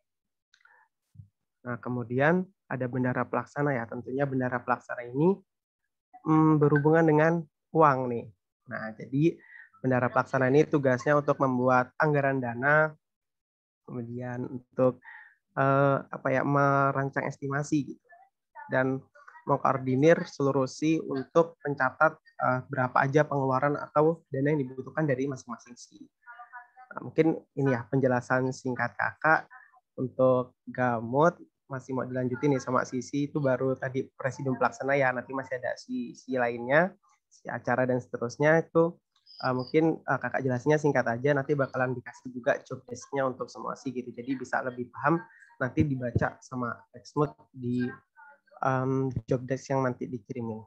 Nah, kemudian ada bendara pelaksana ya, tentunya bendara pelaksana ini hmm, berhubungan dengan uang nih. Nah, jadi bendara pelaksana ini tugasnya untuk membuat anggaran dana, kemudian untuk eh, apa ya merancang estimasi gitu, dan mengkoordinir seluruh si untuk mencatat uh, berapa aja pengeluaran atau dana yang dibutuhkan dari masing-masing si. Nah, mungkin ini ya penjelasan singkat kakak untuk gamut. Masih mau dilanjutin nih sama sisi itu baru tadi presidium pelaksana ya, nanti masih ada si-si lainnya, si acara dan seterusnya itu uh, mungkin uh, kakak jelasnya singkat aja, nanti bakalan dikasih juga job desk-nya untuk semua si gitu, jadi bisa lebih paham nanti dibaca sama Exmood di Um, job desk yang nanti dikirimin.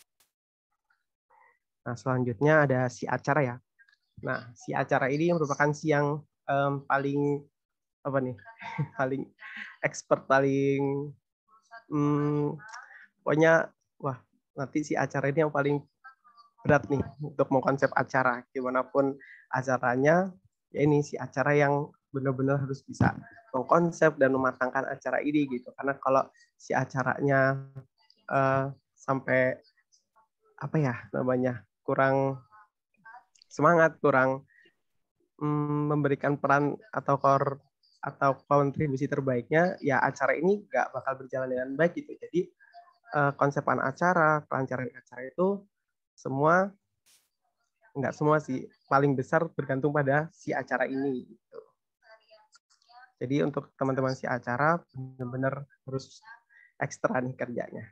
Nah, selanjutnya ada si acara ya. Nah, si acara ini merupakan si yang um, paling apa nih? paling expert, paling um, pokoknya wah, nanti si acara ini yang paling berat nih untuk mengkonsep acara. Gimana pun acaranya, ya ini si acara yang benar-benar harus bisa mengkonsep dan mematangkan acara ini gitu. Karena kalau si acaranya uh, sampai apa ya namanya kurang semangat, kurang mm, memberikan peran atau kor atau kontribusi terbaiknya, ya acara ini nggak bakal berjalan dengan baik gitu. Jadi uh, konsepan acara, kelancaran acara itu semua nggak semua sih, paling besar bergantung pada si acara ini gitu. Jadi untuk teman-teman si acara benar-benar harus ekstra nih kerjanya.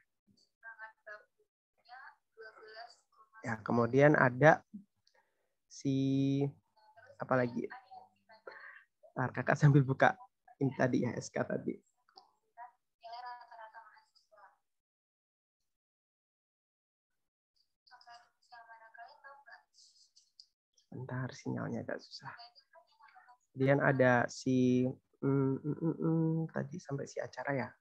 Ya, kemudian ada si apa lagi? Nah, kakak sambil buka ini tadi ya, S K tadi. Bentar, sinyalnya agak susah. Kemudian ada si mm, mm, mm, mm, tadi sampai si acara ya.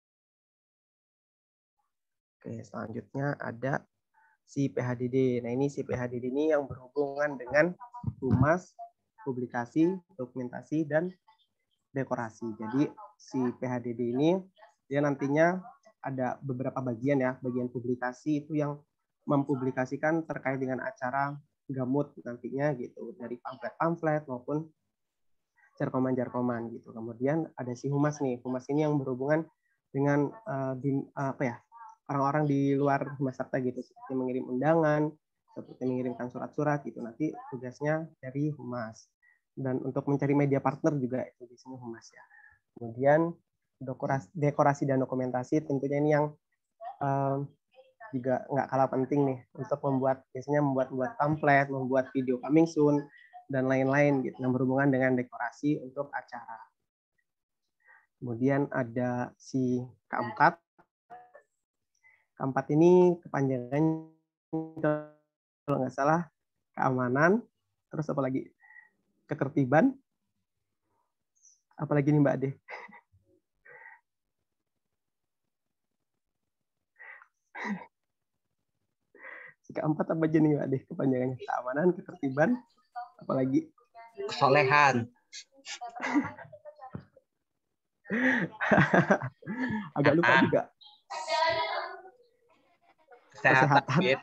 Oke, selanjutnya ada si P H D D. Nah, ini si P H D D ini yang berhubungan dengan humas, publikasi, dokumentasi, dan dekorasi. Jadi si P H D D ini dia nantinya ada beberapa bagian ya. Bagian publikasi itu yang mempublikasikan terkait dengan acara Gamut nantinya gitu, dari pamflet-pamflet maupun jarkoman-jarkoman gitu. Kemudian ada si humas nih. Humas ini yang berhubungan dengan uh, di, uh, apa ya? orang-orang di luar humas sakta gitu, seperti mengirim undangan, seperti mengirimkan surat-surat gitu. Nanti tugasnya dari humas. Dan untuk mencari media partner juga itu di sini humas ya. Kemudian dekorasi, dekorasi dan dokumentasi tentunya ini yang um, juga nggak kalah penting nih untuk membuat biasanya membuat membuat pamflet, membuat video coming soon dan lain-lain gitu yang berhubungan dengan dekorasi untuk acara. Kemudian ada si keempat. Keempat ini kepanjangannya kalau nggak salah keamanan, terus apa lagi? Ketertiban. Apalagi nih Mbak Ade? Keempat apa aja nih Mbak Ade kepanjangannya? Keamanan, ketertiban, Apalagi Kesolehan. agak lupa Kesehatan. juga. Kesehatan. Kesehatan. Fit.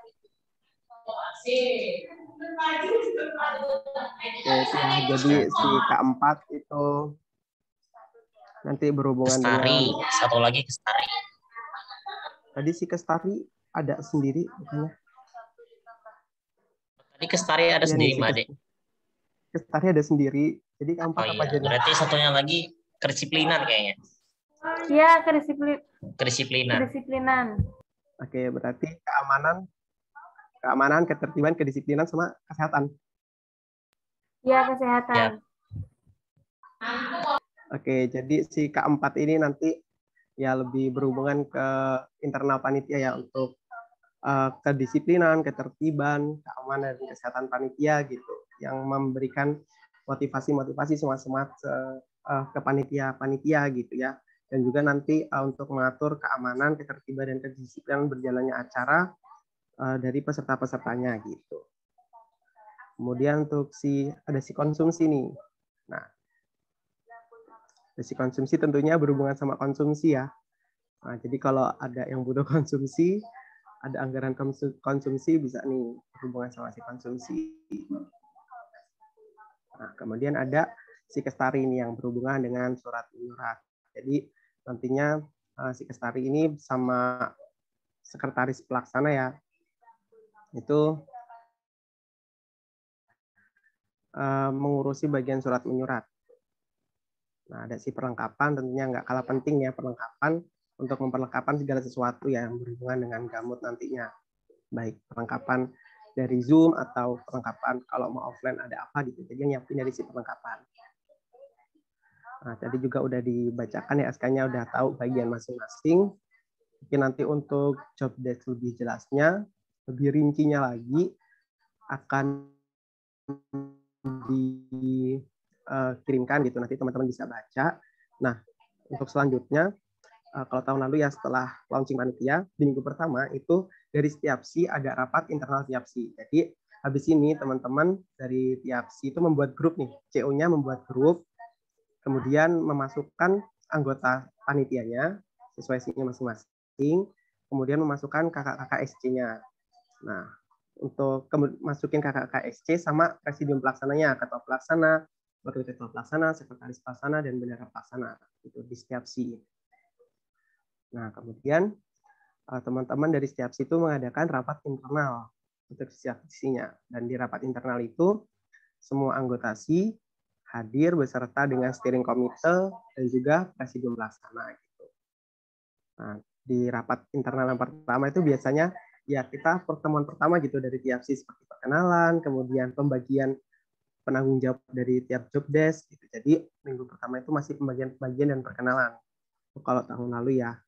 Oke, itu ya. Jadi si keempat itu nanti berhubungan Kestari, dengan satu lagi Kestari. tadi si Kestari ada sendiri bukannya? Tadi Kestari ada Iya sendiri, nih, si Mbak Kes- Ade. Kestari ada sendiri. Jadi Oh keempat apa iya, aja nih? berarti satunya lagi kedisiplinan kayaknya. Ya, kedisiplin, Kedisiplinan. kedisiplinan. Oke, berarti keamanan, keamanan, ketertiban, kedisiplinan sama kesehatan. Ya, kesehatan. Oke, jadi si keempat ini nanti ya lebih berhubungan ke internal panitia ya untuk uh, kedisiplinan, ketertiban, keamanan, dan kesehatan panitia gitu, yang memberikan motivasi-motivasi semangat-semangat uh, ke panitia-panitia gitu ya, dan juga nanti uh, untuk mengatur keamanan, ketertiban, dan kedisiplinan berjalannya acara uh, dari peserta-pesertanya gitu. Kemudian untuk si ada si konsumsi nih. Nah, si konsumsi tentunya berhubungan sama konsumsi ya. Nah, jadi kalau ada yang butuh konsumsi, ada anggaran konsumsi bisa nih berhubungan sama si konsumsi. Nah, kemudian ada si Kestari ini yang berhubungan dengan surat menyurat. Jadi nantinya uh, si Kestari ini sama sekretaris pelaksana ya, itu uh, mengurusi bagian surat menyurat. Nah, ada si perlengkapan, tentunya nggak kalah penting ya perlengkapan untuk memperlengkapan segala sesuatu yang berhubungan dengan gamut nantinya. Baik perlengkapan dari Zoom atau perlengkapan kalau mau offline ada apa gitu. Jadi nyiapin dari si perlengkapan. Nah, tadi juga udah dibacakan ya S K-nya, udah tahu bagian masing-masing. Mungkin nanti untuk job desk lebih jelasnya, lebih rincinya lagi akan di Uh, kirimkan gitu, nanti teman-teman bisa baca. Nah, untuk selanjutnya uh, kalau tahun lalu ya setelah launching panitia di minggu pertama itu dari setiap si ada rapat internal tiap si. Jadi habis ini teman-teman dari tiap si itu membuat grup nih, C O-nya membuat grup, kemudian memasukkan anggota panitianya sesuai si-nya masing-masing, kemudian memasukkan kakak-kakak S C-nya. Nah, untuk masukin kakak-kakak S C sama presidium pelaksananya, ketua pelaksana, wakil ketua pelaksana, sekretaris pelaksana, dan bendahara pelaksana itu di setiap si. Nah, kemudian teman-teman dari setiap si itu mengadakan rapat internal untuk setiap sinya, dan di rapat internal itu semua anggota si hadir beserta dengan steering komite dan juga presidium pelaksana gitu. Nah, di rapat internal yang pertama itu biasanya ya kita pertemuan pertama gitu dari tiap si seperti perkenalan, kemudian pembagian penanggung jawab dari tiap job desk gitu. Jadi minggu pertama itu masih pembagian-pembagian dan perkenalan. Kalau tahun lalu ya.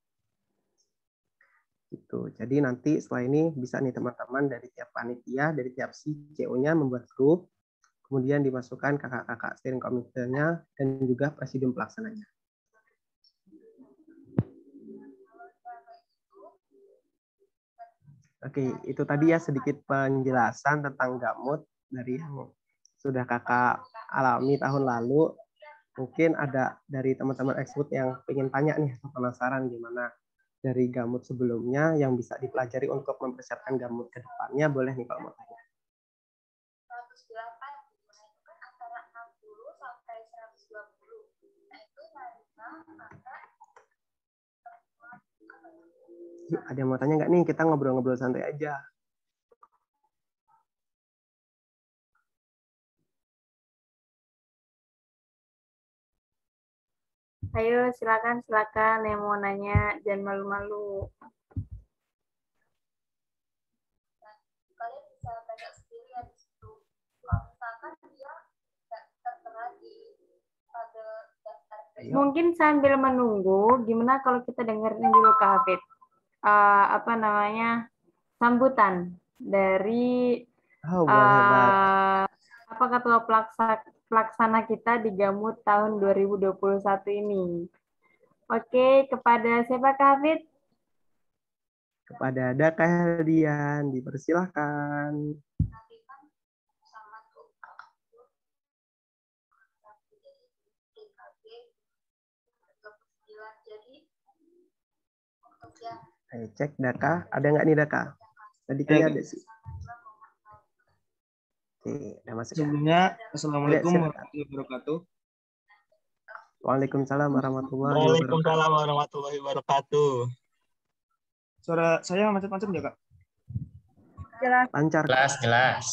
Gitu. Jadi nanti setelah ini bisa nih teman-teman dari tiap panitia, dari tiap C O nya membuat grup, kemudian dimasukkan kakak-kakak steering committee-nya dan juga presidium pelaksananya. Oke, itu tadi ya sedikit penjelasan tentang gamut dari yang sudah kakak alami tahun lalu. Mungkin ada dari teman-teman ekspert yang ingin tanya nih, penasaran gimana dari gamut sebelumnya yang bisa dipelajari untuk mempersiapkan gamut ke depannya, boleh nih kalau mau tanya. seratus delapan, itu kan antara enam puluh sampai seratus dua puluh. Nah, itu nariknya maka ada yang mau tanya nggak nih? Kita ngobrol-ngobrol santai aja. Ayo silakan silakan yang mau nanya, jangan malu-malu. kalian bisa tanya sendiri ya di situ. Kalau misalkan dia nggak tertera di pada daftar. Mungkin sambil menunggu, gimana kalau kita dengerin dulu Kak Hafid, uh, apa namanya sambutan dari oh, uh, apa ketua pelaksana pelaksana kita di Gamut tahun dua ribu dua puluh satu ini. Oke, kepada siapa Kak Hafid? Kepada Ada Kak Herdian, dipersilahkan. sembilan. Jadi untuk yang Ayo cek Daka, ada nggak nih Daka? Tadi kayaknya ada sih. Oke, udah masuk ya. Sebelumnya, Assalamualaikum Silakan. warahmatullahi wabarakatuh. Waalaikumsalam warahmatullahi wabarakatuh. Waalaikumsalam warahmatullahi wabarakatuh. Suara saya macet-macet nggak, Kak? Jelas. Lancar. Jelas, jelas.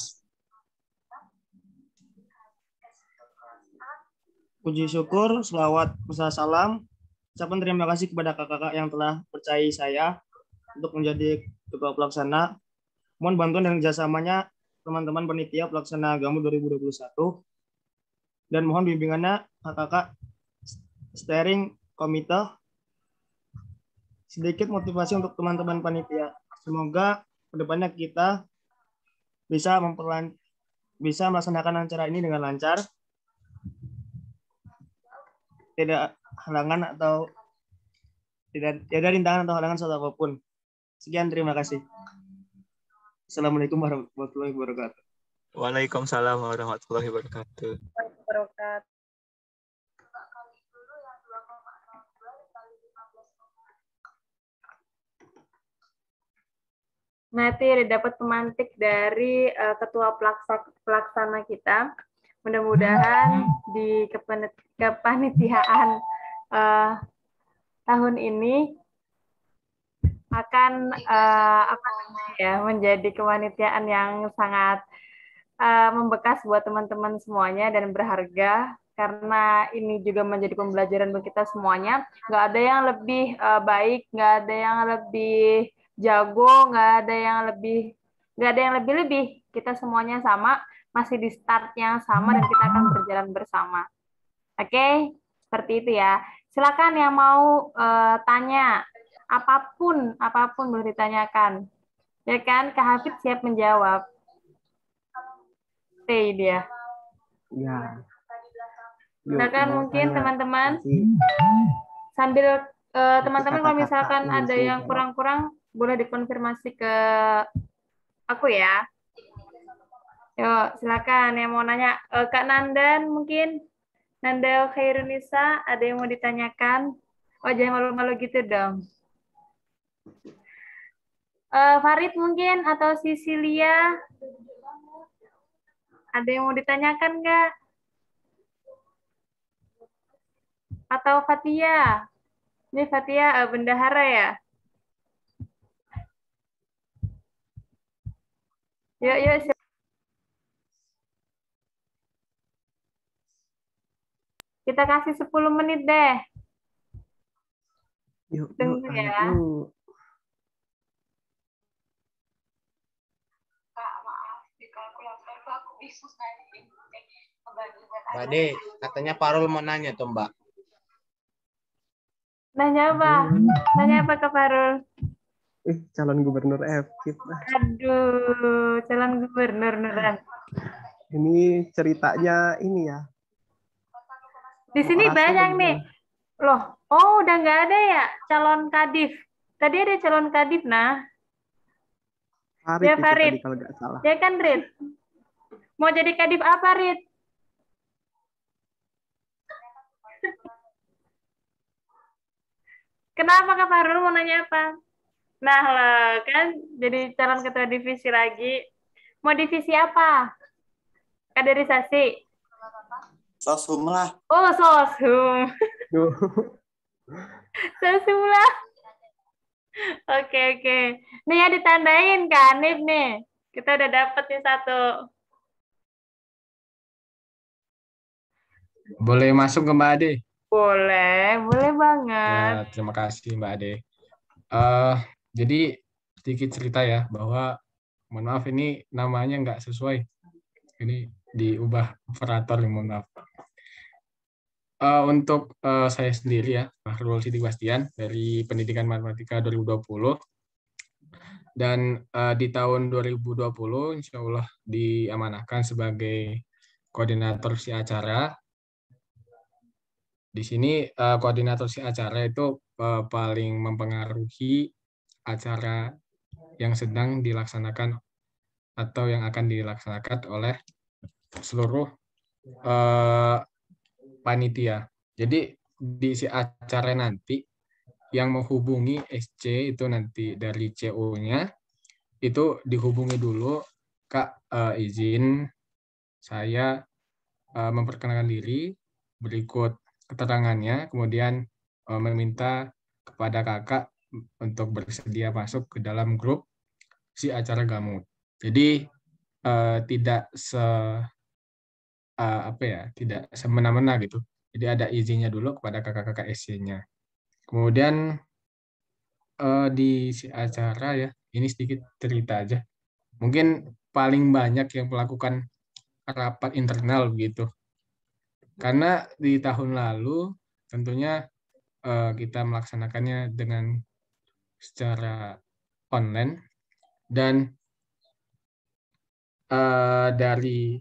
Puji syukur, selawat, beserta salam. Ucapan terima kasih kepada kakak-kakak yang telah percayai saya untuk menjadi ketua pelaksana. Mohon bantuan dan kerjasamanya teman-teman panitia pelaksana Gamut dua ribu dua puluh satu. Dan mohon bimbingannya kakak-kakak steering komite. Sedikit motivasi untuk teman-teman panitia. Semoga kedepannya kita bisa memperlan bisa melaksanakan acara ini dengan lancar. Tidak halangan atau tidak tidak rintangan atau halangan suatu apapun. Sekian, terima kasih. Assalamualaikum warahmatullahi wabarakatuh. Waalaikumsalam warahmatullahi wabarakatuh. Barokat. Nanti ada dapat pemantik dari uh, ketua pelaksa, pelaksana kita. Mudah-mudahan di kepanit, kepanitiaan uh, tahun ini akan uh, apa ya menjadi kepanitiaan yang sangat uh, membekas buat teman-teman semuanya dan berharga, karena ini juga menjadi pembelajaran buat kita semuanya. Nggak ada yang lebih uh, baik, nggak ada yang lebih jago, nggak ada yang lebih nggak ada yang lebih-lebih. Kita semuanya sama, masih di start yang sama, dan kita akan berjalan bersama. Oke, okay? Seperti itu ya. Silakan yang mau uh, tanya, apapun, apapun boleh ditanyakan. Ya kan, Kak Hafid siap menjawab. Stay dia. Ya. Silakan mungkin teman-teman sambil uh, teman-teman kalau misalkan ada yang kurang-kurang boleh dikonfirmasi ke aku ya. Yuk, silakan yang mau nanya. Uh, Kak Nandan mungkin. Nanda Khairunisa, ada yang mau ditanyakan? Oh, jangan malu-malu gitu dong. Uh, Farid mungkin, atau Sisilia? Ada yang mau ditanyakan nggak? Atau Fatia? Ini Fatia uh, bendahara ya? Yuk, yuk. Kita kasih sepuluh menit deh. Yuk, Tunggu yuk, ya. yuk. Mbak De, katanya Farul mau nanya tuh Mbak. Nanya apa? Nanya apa ke Farul? Eh, calon gubernur F K I P. Aduh, calon gubernur beneran. Ini ceritanya ini ya. Di sini banyak nih. Loh, oh udah nggak ada ya calon kadif. Tadi ada calon kadif, nah. Farid Ya, itu Farid. tadi kalau nggak salah. Ya kan, Rid? Mau jadi kadif apa, Rid? Kenapa Kak Farul mau nanya apa? Nah, lah kan jadi calon ketua divisi lagi. Mau divisi apa? Kaderisasi. Soshum lah. Oh, soshum. Soshum lah. Oke, oke. Nih ya ditandain kan, Nip nih. Kita udah dapet nih satu. Boleh masuk ke Mbak Ade? Boleh, boleh banget. Ya, terima kasih Mbak Ade. Uh, jadi sedikit cerita ya, bahwa mohon maaf ini namanya nggak sesuai. Ini diubah operator, mohon maaf. Uh, untuk uh, saya sendiri ya, Fahrul Siti Bastian dari Pendidikan Matematika dua ribu dua puluh. Dan uh, di tahun dua ribu dua puluh insya Allah diamanahkan sebagai koordinator si acara. Di sini uh, koordinator si acara itu uh, paling mempengaruhi acara yang sedang dilaksanakan atau yang akan dilaksanakan oleh seluruh uh, panitia. Jadi di si acara nanti yang menghubungi S C itu nanti dari C O-nya itu dihubungi dulu, Kak, uh, izin saya uh, memperkenalkan diri, berikut keterangannya, kemudian uh, meminta kepada kakak untuk bersedia masuk ke dalam grup si acara Gamut. Jadi uh, tidak se uh, apa ya, tidak semena-mena gitu. Jadi ada izinnya dulu kepada kakak-kakak S C-nya. Kemudian uh, di si acara ya, ini sedikit cerita aja. Mungkin paling banyak yang melakukan rapat internal begitu. Karena di tahun lalu tentunya uh, kita melaksanakannya dengan secara online dan uh, dari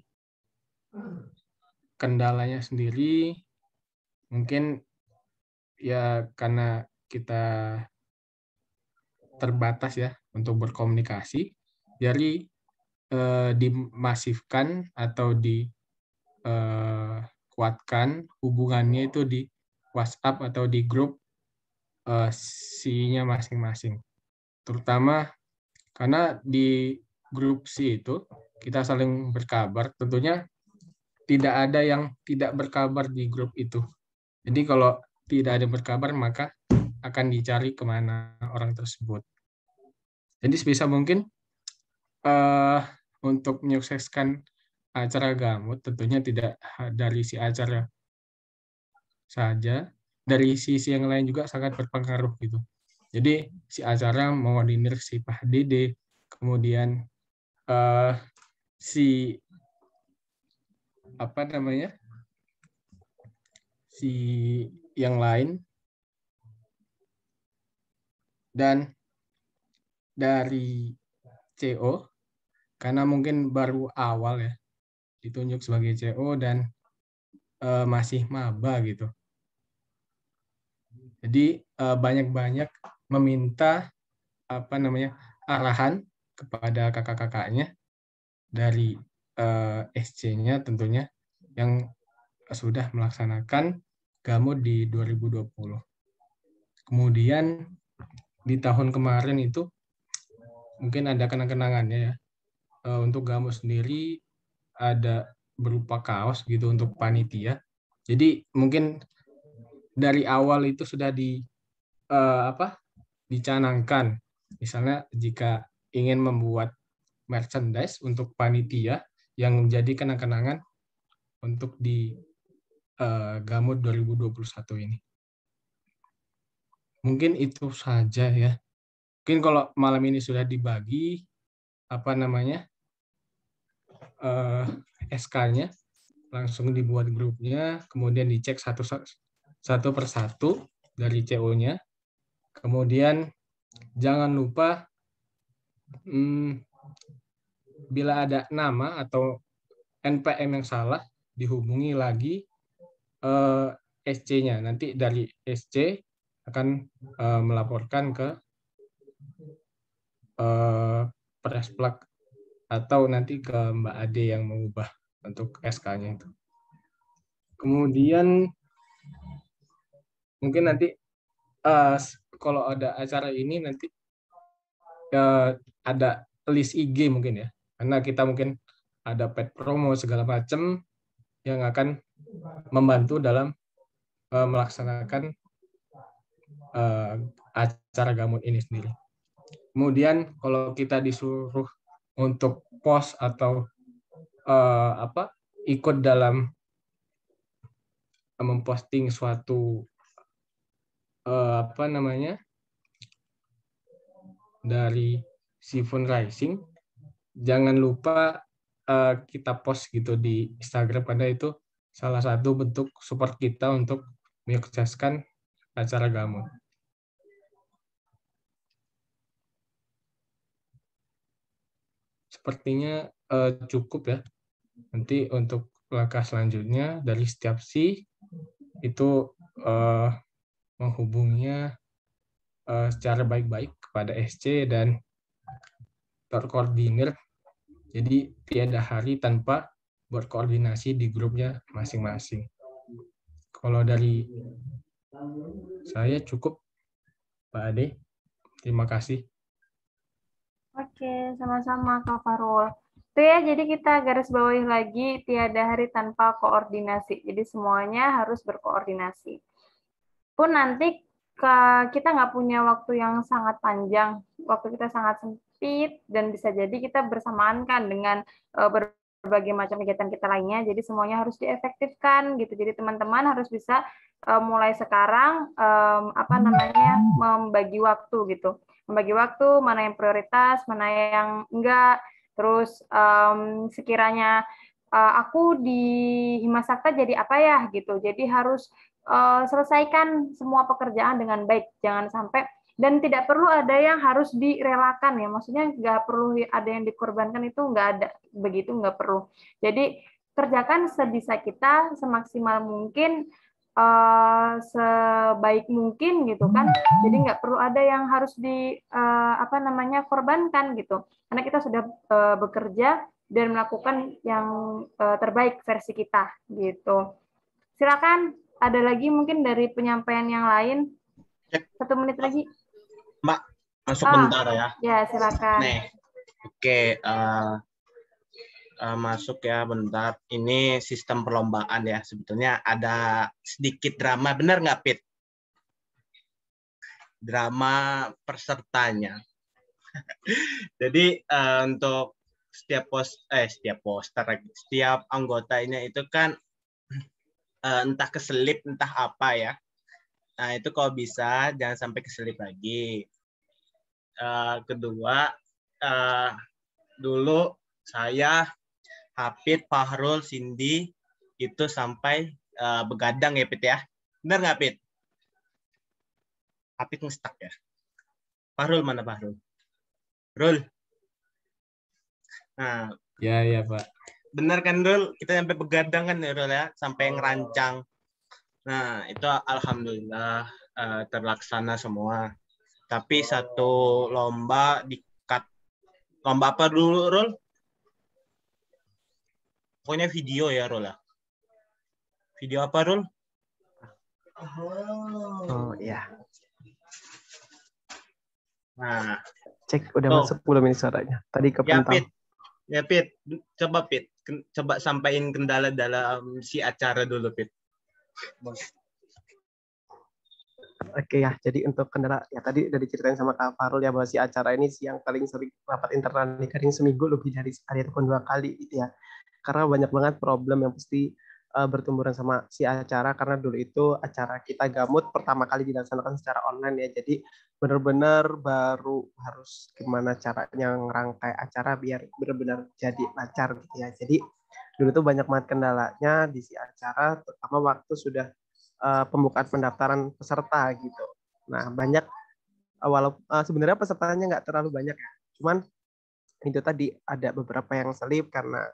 kendalanya sendiri mungkin ya karena kita terbatas ya untuk berkomunikasi, jadi eh, dimasifkan atau dikuatkan eh, hubungannya itu di WhatsApp atau di grup eh, C-nya masing-masing. Terutama karena di grup C itu kita saling berkabar, tentunya tidak ada yang tidak berkabar di grup itu. Jadi kalau tidak ada yang berkabar, maka akan dicari kemana orang tersebut. Jadi sebisa mungkin uh, untuk menyukseskan acara Gamut, tentunya tidak dari si acara saja, dari sisi yang lain juga sangat berpengaruh gitu. Jadi si acara mengordinir si Pak Dede, kemudian uh, si apa namanya si yang lain, dan dari C O karena mungkin baru awal ya ditunjuk sebagai C O dan uh, masih maba gitu. Jadi uh, banyak-banyak meminta apa namanya arahan kepada kakak-kakaknya dari uh, S C-nya tentunya yang sudah melaksanakan Gamut di dua ribu dua puluh. Kemudian di tahun kemarin itu mungkin ada kenang-kenangannya ya. Uh, untuk Gamut sendiri ada berupa kaos gitu untuk panitia. Jadi mungkin dari awal itu sudah di uh, apa dicanangkan. Misalnya jika ingin membuat merchandise untuk panitia yang menjadi kenang-kenangan untuk di uh, Gamut dua ribu dua puluh satu ini. Mungkin itu saja ya. Mungkin kalau malam ini sudah dibagi apa namanya uh, S K-nya, langsung dibuat grupnya, kemudian dicek satu satu persatu dari C O-nya. Kemudian jangan lupa hmm, bila ada nama atau N P M yang salah, dihubungi lagi eh, S C-nya. Nanti dari S C akan eh, melaporkan ke eh, Presplak atau nanti ke Mbak Ade yang mengubah untuk S K-nya itu. Kemudian mungkin nanti uh, kalau ada acara ini nanti uh, ada list I G mungkin ya, karena kita mungkin ada paid promo segala macam yang akan membantu dalam uh, melaksanakan uh, acara Gamut ini sendiri. Kemudian kalau kita disuruh untuk post atau uh, apa ikut dalam uh, memposting suatu uh, apa namanya dari si fundraising, jangan lupa uh, kita post gitu di Instagram karena itu salah satu bentuk support kita untuk menyukseskan acara Gamut. Sepertinya uh, cukup ya. Nanti untuk langkah selanjutnya dari setiap si itu uh, menghubungnya uh, secara baik-baik kepada S C dan terkoordinir. Jadi tiada hari tanpa berkoordinasi di grupnya masing-masing. Kalau dari Saya cukup, Pak Ade. Terima kasih. Oke, sama-sama Kak Farul. Itu ya, jadi kita garis bawahi lagi, tiada hari tanpa koordinasi. Jadi semuanya harus berkoordinasi. Pun nanti kita nggak punya waktu yang sangat panjang, waktu kita sangat sempit, dan bisa jadi kita bersamaan kan dengan berbagai macam kegiatan kita lainnya, jadi semuanya harus diefektifkan gitu. Jadi teman-teman harus bisa mulai sekarang apa namanya membagi waktu gitu, membagi waktu mana yang prioritas, mana yang enggak. Terus um, sekiranya uh, aku di Himasakta jadi apa ya gitu. Jadi harus uh, selesaikan semua pekerjaan dengan baik. Jangan sampai, dan tidak perlu ada yang harus direlakan ya. Maksudnya nggak perlu ada yang dikorbankan, itu nggak ada begitu, nggak perlu. Jadi kerjakan sebisa kita, semaksimal mungkin, Uh, sebaik mungkin gitu kan. Jadi nggak perlu ada yang harus di uh, apa namanya korbankan gitu, karena kita sudah uh, bekerja dan melakukan yang uh, terbaik versi kita gitu. Silakan, ada lagi mungkin dari penyampaian yang lain. Satu menit lagi, Mbak, masuk ah, bentar ya. Ya silakan. Nih, oke, uh, Uh, masuk ya bentar. Ini sistem perlombaan ya. Sebetulnya ada sedikit drama, benar nggak Pit? Drama pesertanya. Jadi uh, untuk setiap pos, eh setiap poster, setiap anggotanya itu kan uh, entah keselip, entah apa ya. Nah itu kalau bisa jangan sampai keselip lagi. Uh, kedua, uh, dulu saya Hafid, Fahrul, Cindy itu sampai uh, begadang ya Pit ya. Benar nggak Pit? Hafid ngestak ya. Fahrul mana Fahrul? Rul. Nah, ya ya Pak. Benar kan Rul? Kita sampai begadang kan ya Rul ya, sampai ngerancang. Nah, itu alhamdulillah uh, terlaksana semua. Tapi satu lomba di-cut. Lomba apa dulu Rul? Pokoknya video ya, Rul. Video apa, Rul? Oh, iya. Nah. Cek, udah tuh. masuk belum ini suaranya? Tadi Ya, kepental. Pit. Ya, Pit. Coba, Pit. Coba sampaikan kendala dalam si acara dulu, Pit. Oke ya, jadi untuk kendala, ya tadi udah diceritain sama Kak Farul ya, bahwa si acara ini sih yang paling sering rapat internal nih, kadang seminggu lebih dari sekali ataupun dua kali gitu ya. Karena banyak banget problem yang pasti uh, bertumburan sama si acara, karena dulu itu acara kita Gamut pertama kali dilaksanakan secara online ya, jadi benar-benar baru harus gimana caranya ngerangkai acara biar benar-benar jadi lancar gitu ya. Jadi dulu tuh banyak banget kendalanya di si acara, terutama waktu sudah uh, pembukaan pendaftaran peserta gitu. Nah banyak, uh, walaupun uh, sebenarnya pesertanya nggak terlalu banyak ya, cuman itu tadi ada beberapa yang selip karena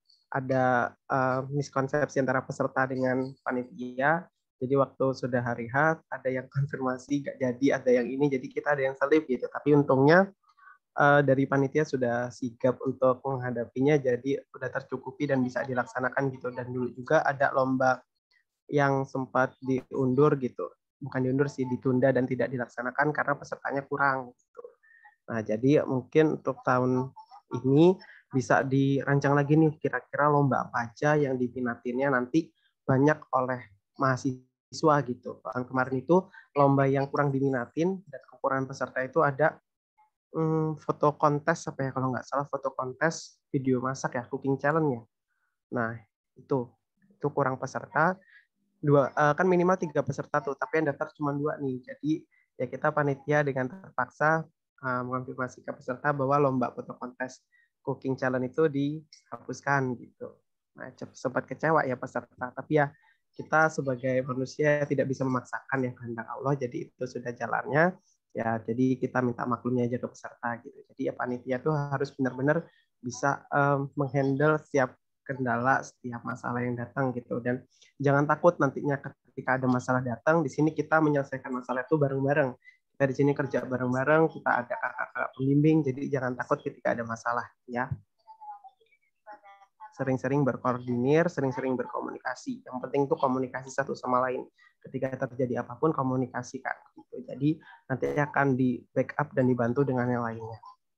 ada uh, miskonsepsi antara peserta dengan panitia. Jadi waktu sudah hari H, ada yang konfirmasi nggak jadi, ada yang ini, jadi kita ada yang selip gitu. Tapi untungnya uh, dari panitia sudah sigap untuk menghadapinya, jadi sudah tercukupi dan bisa dilaksanakan gitu. Dan dulu juga ada lomba yang sempat diundur gitu. Bukan diundur sih, ditunda dan tidak dilaksanakan karena pesertanya kurang gitu. Nah, jadi mungkin untuk tahun ini bisa dirancang lagi nih, kira-kira lomba apa aja yang diminatinnya nanti banyak oleh mahasiswa gitu. Tahun kemarin itu lomba yang kurang diminatin dan kekurangan peserta itu ada hmm, foto kontes apa ya, kalau nggak salah foto kontes video masak ya, cooking challenge ya. Nah itu itu kurang peserta, dua kan minimal tiga peserta tuh, tapi yang daftar cuma dua nih. Jadi ya kita panitia dengan terpaksa uh, mengonfirmasi ke peserta bahwa lomba foto kontes cooking challenge itu dihapuskan gitu. Nah, sempat kecewa ya peserta, tapi ya kita sebagai manusia tidak bisa memaksakan ya kehendak Allah, jadi itu sudah jalannya ya, jadi kita minta maklumnya aja ke peserta gitu. Jadi ya panitia tuh harus benar-benar bisa um, menghandle setiap kendala, setiap masalah yang datang gitu, dan jangan takut nantinya ketika ada masalah datang, di sini kita menyelesaikan masalah itu bareng-bareng. Kita di sini kerja bareng-bareng, kita ada kakak-kakak pembimbing, jadi jangan takut ketika ada masalah ya. sering-sering berkoordinir, sering-sering berkomunikasi. Yang penting tuh komunikasi satu sama lain. Ketika terjadi apapun komunikasikan. Gitu. Jadi nanti akan di backup dan dibantu dengan yang lainnya.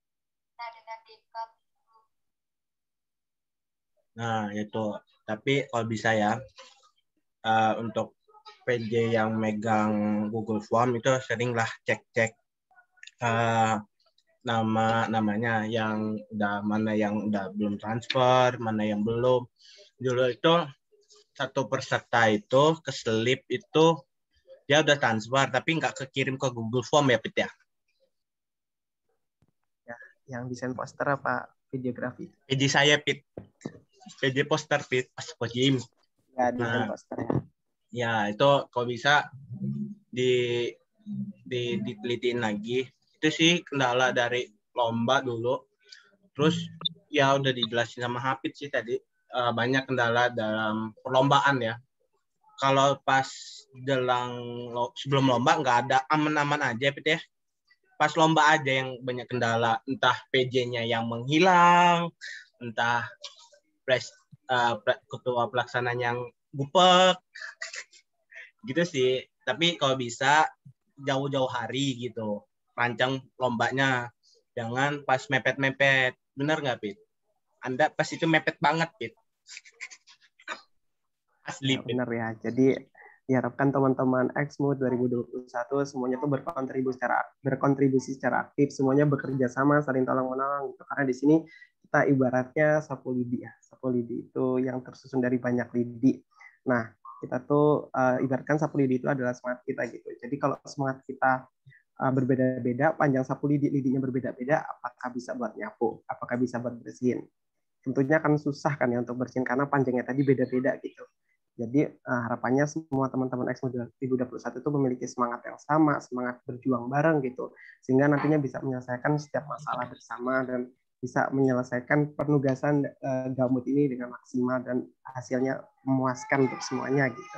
Nah itu, tapi kalau bisa ya uh, untuk P J yang megang Google Form itu seringlah cek-cek uh, nama namanya yang udah mana yang udah belum transfer, mana yang belum. Dulu itu satu peserta itu keselip itu dia udah transfer tapi nggak kekirim ke Google Form ya Pit ya. Ya, yang desain poster apa videografi? P J saya Pit. P J poster Pit, Astagfirullahaladzim. Ya, desain nah, poster ya. Ya, itu kalau bisa di, di ditelitiin lagi. Itu sih kendala dari lomba dulu. Terus ya udah dijelasin sama Hafid sih tadi. Uh, banyak kendala dalam perlombaan ya. Kalau pas jelang sebelum lomba nggak ada, aman-aman aja Pit ya. Pas lomba aja yang banyak kendala. Entah P J-nya yang menghilang, entah pres, uh, ketua pelaksananya yang gupek gitu sih. Tapi kalau bisa jauh-jauh hari gitu rancang lombanya, jangan pas mepet-mepet. Bener nggak Pit? Anda pas itu mepet banget Pit. Asli Ya, bener ya. Jadi diharapkan teman-teman Exmood dua ribu dua puluh satu semuanya tuh berkontribusi secara berkontribusi secara aktif, semuanya bekerja sama, saling tolong menolong gitu. Karena di sini kita ibaratnya sapu lidi ya. Sapu lidi itu yang tersusun dari banyak lidi. Nah, kita tuh uh, ibaratkan sapu lidi itu adalah semangat kita gitu. Jadi kalau semangat kita uh, berbeda-beda, panjang sapu lidi lidinya berbeda-beda, apakah bisa buat nyapu? Apakah bisa buat bersihin? Tentunya akan susah kan ya untuk bersihin karena panjangnya tadi beda-beda gitu. Jadi uh, harapannya semua teman-teman Exmood dua ribu dua puluh satu itu memiliki semangat yang sama, semangat berjuang bareng gitu, sehingga nantinya bisa menyelesaikan setiap masalah bersama dan bisa menyelesaikan penugasan uh, Gamut ini dengan maksimal dan hasilnya memuaskan untuk semuanya gitu.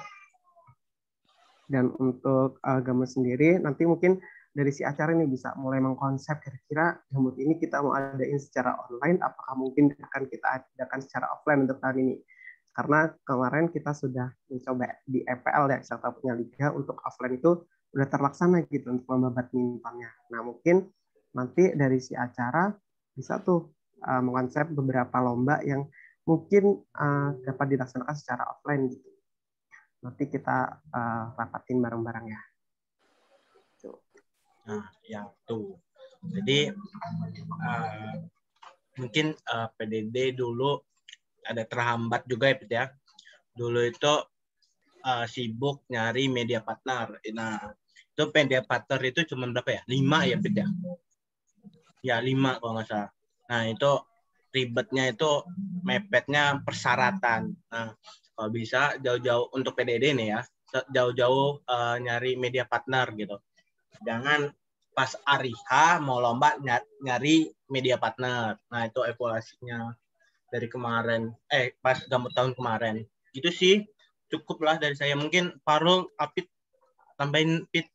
Dan untuk uh, Gamut sendiri nanti mungkin dari si acara ini bisa mulai mengkonsep kira-kira Gamut ini kita mau adain secara online, apakah mungkin akan kita adakan secara offline untuk tahun ini. Karena kemarin kita sudah mencoba di E P L ya, Ekstrakta Punya Liga, untuk offline itu udah terlaksana gitu untuk lomba badmintonnya. Nah mungkin nanti dari si acara bisa tuh uh, mengkonsep beberapa lomba yang mungkin uh, dapat dilaksanakan secara offline gitu. Nanti kita uh, rapatin bareng-bareng ya. Tuh. Nah, ya tuh. Jadi uh, mungkin uh, P D D dulu ada terhambat juga ya Pit ya. Dulu itu uh, sibuk nyari media partner. Nah, itu media partner itu cuma berapa ya? Lima ya Pit ya? Ya, lima kalau nggak salah. Nah, itu ribetnya itu mepetnya persyaratan. Nah, kalau bisa jauh-jauh untuk P D D nih ya, jauh-jauh uh, nyari media partner gitu. Jangan pas hari H mau lomba nyari media partner. Nah, itu evaluasinya dari kemarin, eh pas Gamut tahun kemarin. Gitu sih, cukup lah dari saya. Mungkin Farul, Apit, tambahin Pit.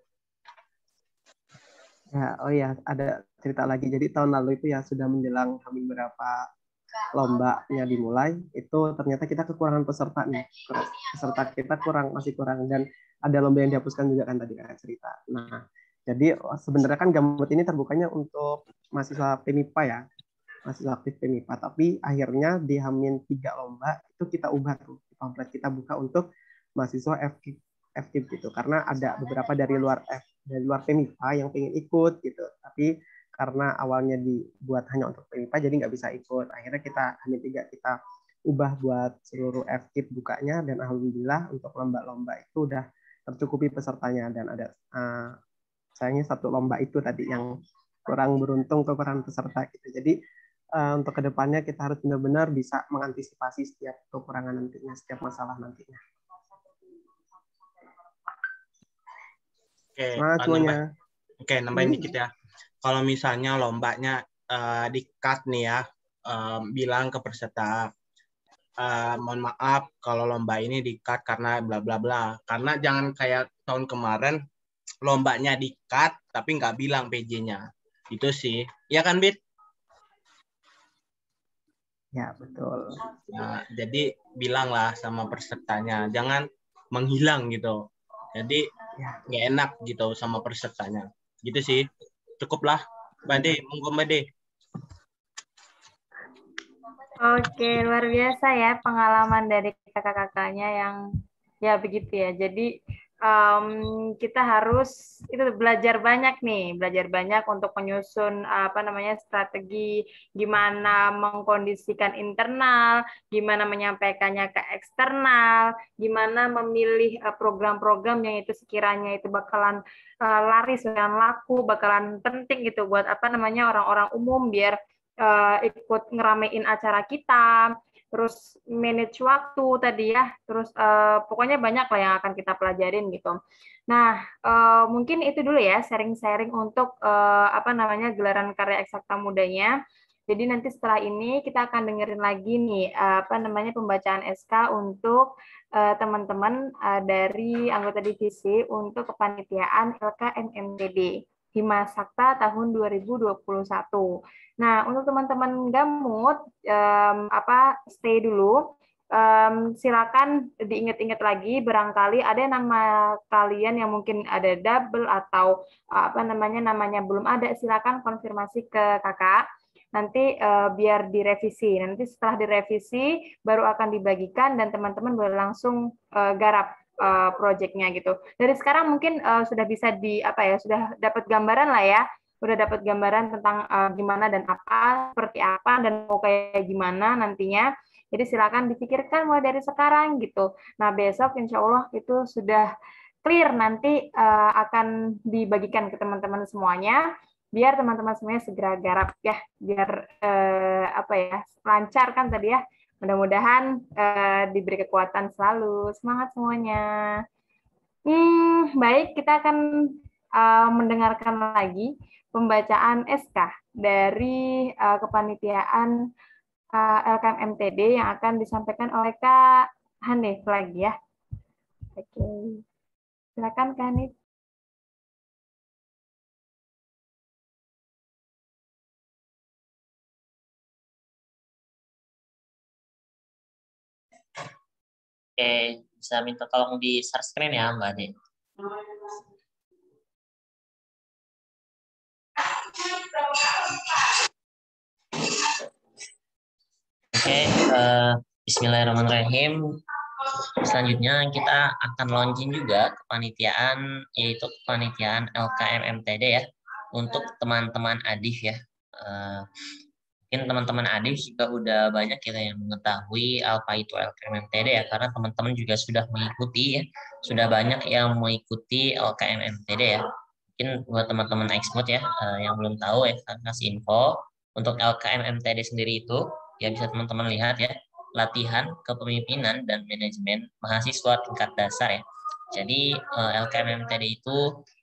Ya, oh ya, ada cerita lagi. Jadi tahun lalu itu ya sudah menjelang hampir berapa lombanya dimulai, itu ternyata kita kekurangan peserta nih. Peserta kita kurang, masih kurang. Dan ada lomba yang dihapuskan juga kan tadi kakak cerita. Nah, jadi sebenarnya kan Gamut ini terbukanya untuk mahasiswa P M I P A ya. Masih aktif P M I P A, tapi akhirnya di Hamin tiga lomba itu kita ubah tuh pamflet kita buka untuk mahasiswa F K I P, F K I P gitu, karena ada beberapa dari luar F dari luar P M I P A yang pengen ikut gitu, tapi karena awalnya dibuat hanya untuk P M I P A jadi nggak bisa ikut. Akhirnya kita Hamin tiga kita ubah buat seluruh F K I P bukanya, dan alhamdulillah untuk lomba-lomba itu udah tercukupi pesertanya, dan ada uh, sayangnya satu lomba itu tadi yang kurang beruntung kekurangan peserta gitu. Jadi Uh, untuk kedepannya kita harus benar-benar bisa mengantisipasi setiap kekurangan nantinya, setiap masalah nantinya. Oke, semangat semuanya. Oke, nambahin dikit ya. Kalau misalnya lombanya uh, di-cut nih ya, uh, bilang ke peserta, uh, mohon maaf kalau lomba ini di-cut karena bla bla bla. Karena jangan kayak tahun kemarin, lombanya di-cut tapi nggak bilang P J-nya. Itu sih. Iya kan, Bit? Ya, betul. Nah, jadi bilanglah sama pesertanya, jangan menghilang gitu. Jadi nggak enak gitu sama pesertanya. Gitu sih. Cukuplah. Bade, monggo Bade. Oke, luar biasa ya pengalaman dari kakak-kakaknya yang ya begitu ya. Jadi um, kita harus itu belajar banyak nih, belajar banyak untuk menyusun apa namanya strategi, gimana mengkondisikan internal, gimana menyampaikannya ke eksternal, gimana memilih program-program yang itu sekiranya itu bakalan uh, laris dan laku, bakalan penting gitu buat apa namanya orang-orang umum biar Uh, ikut ngeramein acara kita, terus manage waktu tadi ya, terus uh, pokoknya banyak lah yang akan kita pelajarin gitu. Nah, uh, mungkin itu dulu ya sharing-sharing untuk uh, apa namanya gelaran karya eksakta mudanya. Jadi nanti setelah ini kita akan dengerin lagi nih uh, apa namanya pembacaan S K untuk teman-teman uh, uh, dari anggota divisi untuk kepanitiaan L K M M T D Himasakta tahun dua ribu dua puluh satu. Nah, untuk teman-teman gamut, um, apa stay dulu. Um, silakan diingat-ingat lagi. Barangkali ada nama kalian yang mungkin ada double atau apa namanya namanya belum ada. Silakan konfirmasi ke kakak. Nanti uh, biar direvisi. Nanti setelah direvisi baru akan dibagikan dan teman-teman boleh langsung uh, garap Uh, proyeknya gitu. Dari sekarang mungkin uh, sudah bisa di apa ya, sudah dapat gambaran lah ya, sudah dapat gambaran tentang uh, gimana dan apa, seperti apa dan mau kayak gimana nantinya. Jadi silakan dipikirkan mulai dari sekarang gitu. Nah besok insya Allah itu sudah clear, nanti uh, akan dibagikan ke teman-teman semuanya. Biar teman-teman semuanya segera garap ya, biar uh, apa ya lancar kan tadi ya. Mudah-mudahan uh, diberi kekuatan selalu. Semangat semuanya. Hmm, baik, kita akan uh, mendengarkan lagi pembacaan S K dari uh, kepanitiaan uh, L K M M T D yang akan disampaikan oleh Kak Hanif lagi ya. Oke. Silakan Kak Hanif. Oke, bisa minta tolong di share screen ya, Mbak Ade. Oke, uh, bismillahirrahmanirrahim. Selanjutnya kita akan launching juga kepanitiaan, yaitu kepanitiaan L K M M T D ya, untuk teman-teman Adif ya. Uh, Mungkin teman-teman Adif juga udah banyak kita yang mengetahui apa itu L K M M T D ya, karena teman-teman juga sudah mengikuti ya, sudah banyak yang mengikuti L K M M T D ya. Mungkin buat teman-teman Exmod ya, uh, yang belum tahu ya, saya kasih info untuk L K M M T D sendiri itu, ya bisa teman-teman lihat ya, latihan kepemimpinan dan manajemen mahasiswa tingkat dasar ya. Jadi uh, L K M M T D itu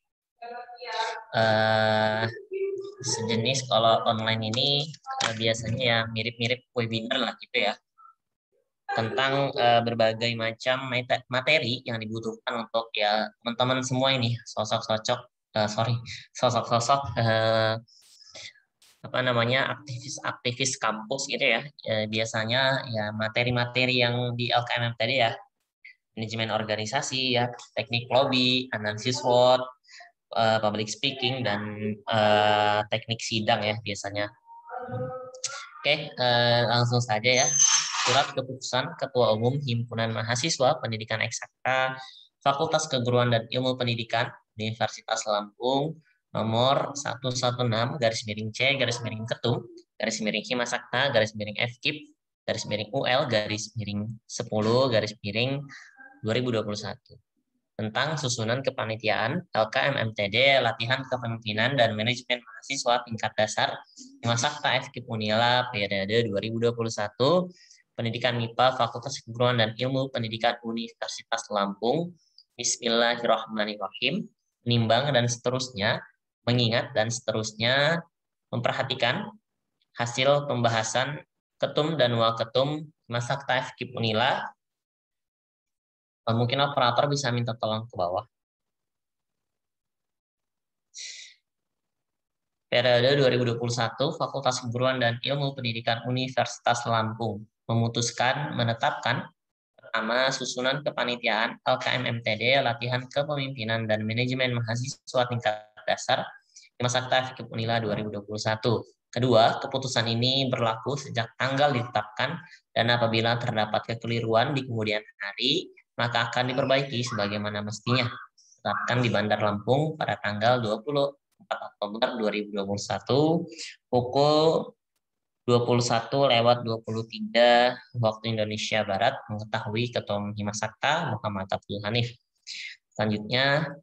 uh, sejenis kalau online ini uh, biasanya ya mirip-mirip webinar lah gitu ya, tentang uh, berbagai macam materi yang dibutuhkan untuk ya teman-teman semua ini sosok-sosok uh, sorry sosok-sosok uh, apa namanya aktivis-aktivis kampus gitu ya. Ya biasanya ya materi-materi yang di L K M M tadi ya, manajemen organisasi ya, teknik lobby, analisis SWOT, uh, public speaking, dan uh, teknik sidang ya biasanya. Oke, uh, langsung saja ya. Surat keputusan Ketua Umum Himpunan Mahasiswa Pendidikan Eksakta Fakultas Keguruan dan Ilmu Pendidikan Universitas Lampung nomor seratus enam belas garis miring C garis miring Ketum garis miring Himasakta garis miring F K I P garis miring U L garis miring sepuluh garis miring dua ribu dua puluh satu tentang susunan kepanitiaan L K M M T D latihan kepemimpinan dan manajemen mahasiswa tingkat dasar Himasakta F K I P Unila periode dua ribu dua puluh satu Pendidikan M I P A Fakultas Keguruan dan Ilmu Pendidikan Universitas Lampung. Bismillahirrahmanirrahim. Menimbang dan seterusnya, mengingat dan seterusnya, memperhatikan hasil pembahasan ketum dan waketum Himasakta F K I P Unila. Mungkin operator bisa minta tolong ke bawah. Periode dua ribu dua puluh satu, Fakultas Keguruan dan Ilmu Pendidikan Universitas Lampung memutuskan menetapkan pertama susunan kepanitiaan L K M M T D latihan kepemimpinan dan manajemen mahasiswa tingkat dasar Himasakta Fikip Unila dua ribu dua puluh satu. Kedua, keputusan ini berlaku sejak tanggal ditetapkan dan apabila terdapat kekeliruan di kemudian hari, maka akan diperbaiki sebagaimana mestinya. Ditetapkan di Bandar Lampung pada tanggal dua puluh empat Oktober dua ribu dua puluh satu pukul dua puluh satu lewat dua puluh tiga waktu Indonesia Barat, mengetahui Ketua Umum Himasakta Muhammad Abdul Hanif. Selanjutnya,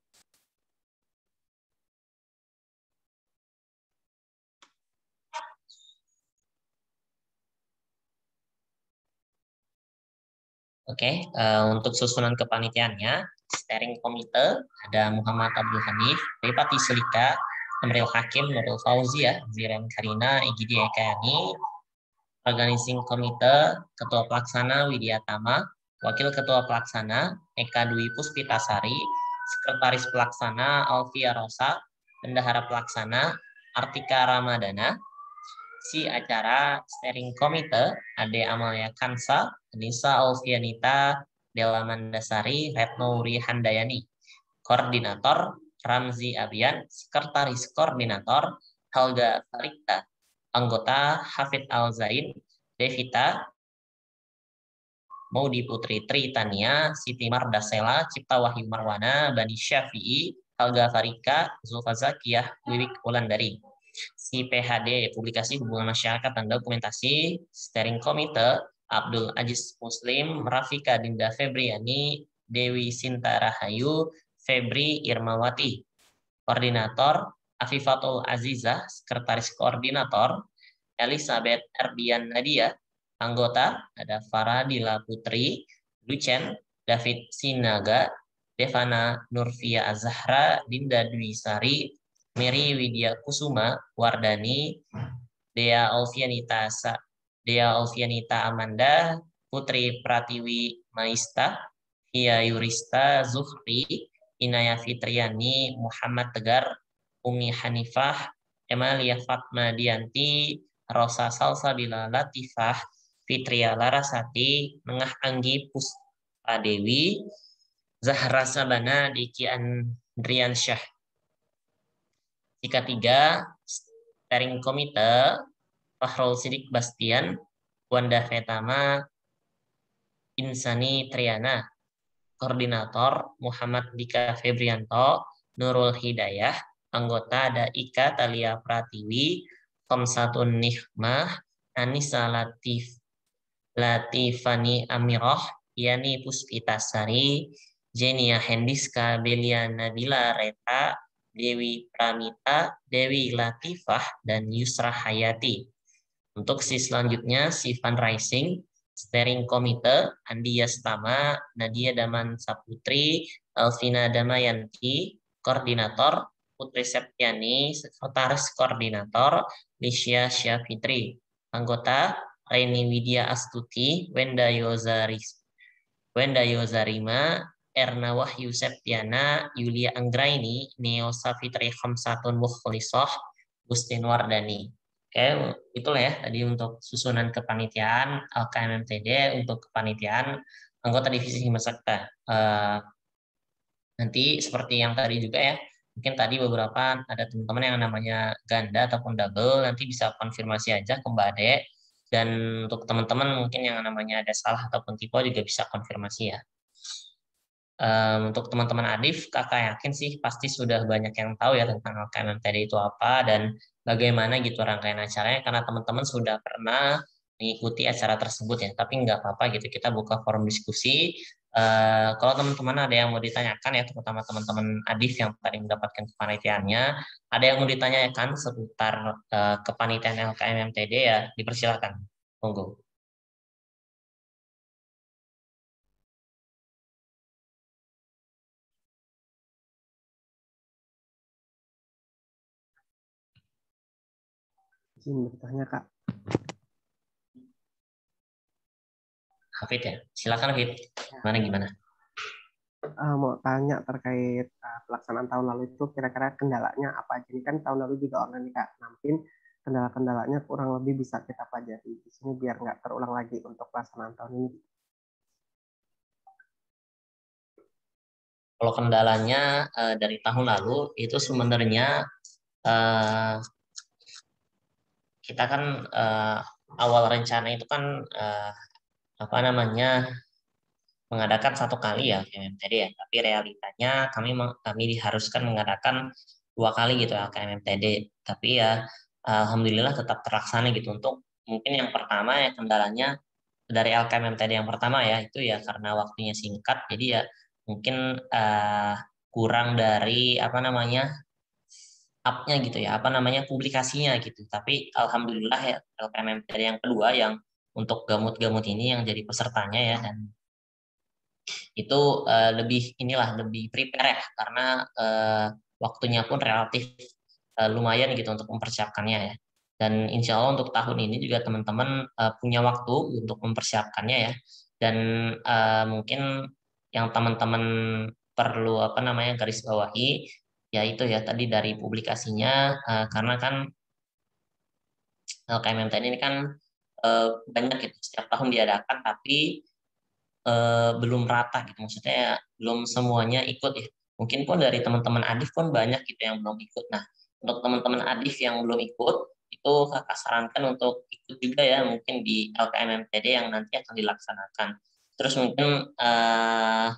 Oke, okay, uh, untuk susunan kepanitiaannya, steering komite ada Muhammad Abdul Hanif, Ripati Sulika, Amril Hakim, Nurul Fauzia, Ziren Karina, Igidi Ekayani, organizing komite, Ketua Pelaksana Widya Tama, Wakil Ketua Pelaksana Eka Dwi Puspitasari, Sekretaris Pelaksana Alfia Rosa, Bendahara Pelaksana Artika Ramadana, si acara steering komite Ade Amalia Kansa, Nisa Alfianita, Della Mandasari, Retno Uri Handayani. Koordinator Ramzi Abian, Sekretaris Koordinator Helga Farikta, anggota Hafid Al-Zain, Devita, Maudi Putri Tritania, Siti Mardasela, Cipta Wahyu Marwana, Bani Syafi'i, Helga Farika, Zulfa Zakiyah, Wiwik Wulandari. Si P H D Publikasi Hubungan Masyarakat dan Dokumentasi Steering Komite Abdul Aziz Muslim, Rafika Dinda Febriani, Dewi Sinta Rahayu, Febri Irmawati. Koordinator Afifatul Azizah, Sekretaris Koordinator Elizabeth Erdian Nadia. Anggota ada Faradila Putri, Lucen, David Sinaga, Devana Nurfia Azahra, Dinda Dwi Sari, Mary Widya Kusuma Wardani, Dea Alfianita Dea Alfianita Amanda, Putri Pratiwi Maista, Hia Yurista Zuhri, Inaya Fitriani, Muhammad Tegar, Umi Hanifah, Emalia Fatma Dianti, Rosa Salsabila Latifah, Fitria Larasati, Nengah Anggi Puspadewi, Zahra Sabana, Diki Andrian Syah. Jika tiga, steering komite Fahrul Sidik Bastian, Wanda Fetama, Insani Triana. Koordinator Muhammad Dika Febrianto, Nurul Hidayah. Anggota ada Ika Talia Pratiwi, Komsatun Nihmah, Anissa Latif, Latifani Amiroh, Yani Puspitasari, Jenia Hendiska Belia Nabila Reta, Dewi Pramita, Dewi Latifah, dan Yusra Hayati. Untuk si selanjutnya, si fundraising, steering komite, Andi Yastama, Nadia Daman Saputri, Alvina Damayanti, koordinator, Putri Septiani, sekretaris koordinator, Lisya Syafitri. Anggota, Reni Widya Astuti, Wenda Yozaris, Wenda Yozarima, Erna Wahyu Septiana, Yulia Anggraini, Neo Safitri Khamsatun Mukhlisoh, Gustin Wardani. Oke, itulah ya tadi untuk susunan kepanitiaan L K M M T D untuk kepanitiaan anggota divisi Himasakta. Uh, nanti seperti yang tadi juga ya, mungkin tadi beberapa ada teman-teman yang namanya ganda ataupun double, nanti bisa konfirmasi aja ke Mbak Ade. Dan untuk teman-teman mungkin yang namanya ada salah ataupun tipe juga bisa konfirmasi ya. Um, untuk teman-teman Adif, kakak yakin sih pasti sudah banyak yang tahu ya tentang L K M M T D itu apa dan bagaimana gitu rangkaian acaranya, karena teman-teman sudah pernah mengikuti acara tersebut ya. Tapi nggak apa-apa gitu, kita buka forum diskusi. Uh, kalau teman-teman ada yang mau ditanyakan ya, terutama teman-teman Adif yang tadi mendapatkan kepanitiaannya, ada yang mau ditanyakan seputar uh, kepanitiaan L K M M T D ya, dipersilakan. Monggo. Izin bertanya, Kak. Hafid ya, silakan Hafid. Mana gimana? uh, mau tanya terkait uh, pelaksanaan tahun lalu itu kira-kira kendalanya apa aja? Ini kan tahun lalu juga online nih Kak. Nampin kendala-kendalanya kurang lebih bisa kita pelajari di sini biar nggak terulang lagi untuk pelaksanaan tahun ini. Kalau kendalanya uh, dari tahun lalu itu sebenarnya uh, kita kan uh, awal rencana itu kan uh, apa namanya mengadakan satu kali ya K M M T D ya, tapi realitanya kami kami diharuskan mengadakan dua kali gitu ya K M M T D, tapi ya alhamdulillah tetap terlaksana gitu. Untuk mungkin yang pertama ya kendalanya dari L K M M T D yang pertama ya itu ya karena waktunya singkat, jadi ya mungkin uh, kurang dari apa namanya up-nya gitu ya, apa namanya publikasinya gitu. Tapi alhamdulillah ya L K M M T D yang kedua yang untuk gamut-gamut ini yang jadi pesertanya ya, dan itu uh, lebih inilah lebih prepare ya karena uh, waktunya pun relatif uh, lumayan gitu untuk mempersiapkannya ya. Dan insya Allah untuk tahun ini juga teman-teman uh, punya waktu untuk mempersiapkannya ya. Dan uh, mungkin yang teman-teman perlu apa namanya garis bawahi ya itu ya tadi dari publikasinya uh, karena kan L K M M T D ini kan uh, banyak gitu setiap tahun diadakan tapi uh, belum rata gitu, maksudnya ya, belum semuanya ikut ya. Mungkin pun dari teman-teman Adif pun banyak gitu yang belum ikut. Nah untuk teman-teman Adif yang belum ikut itu kakak sarankan untuk ikut juga ya mungkin di L K M M T D yang nanti akan dilaksanakan. Terus mungkin uh,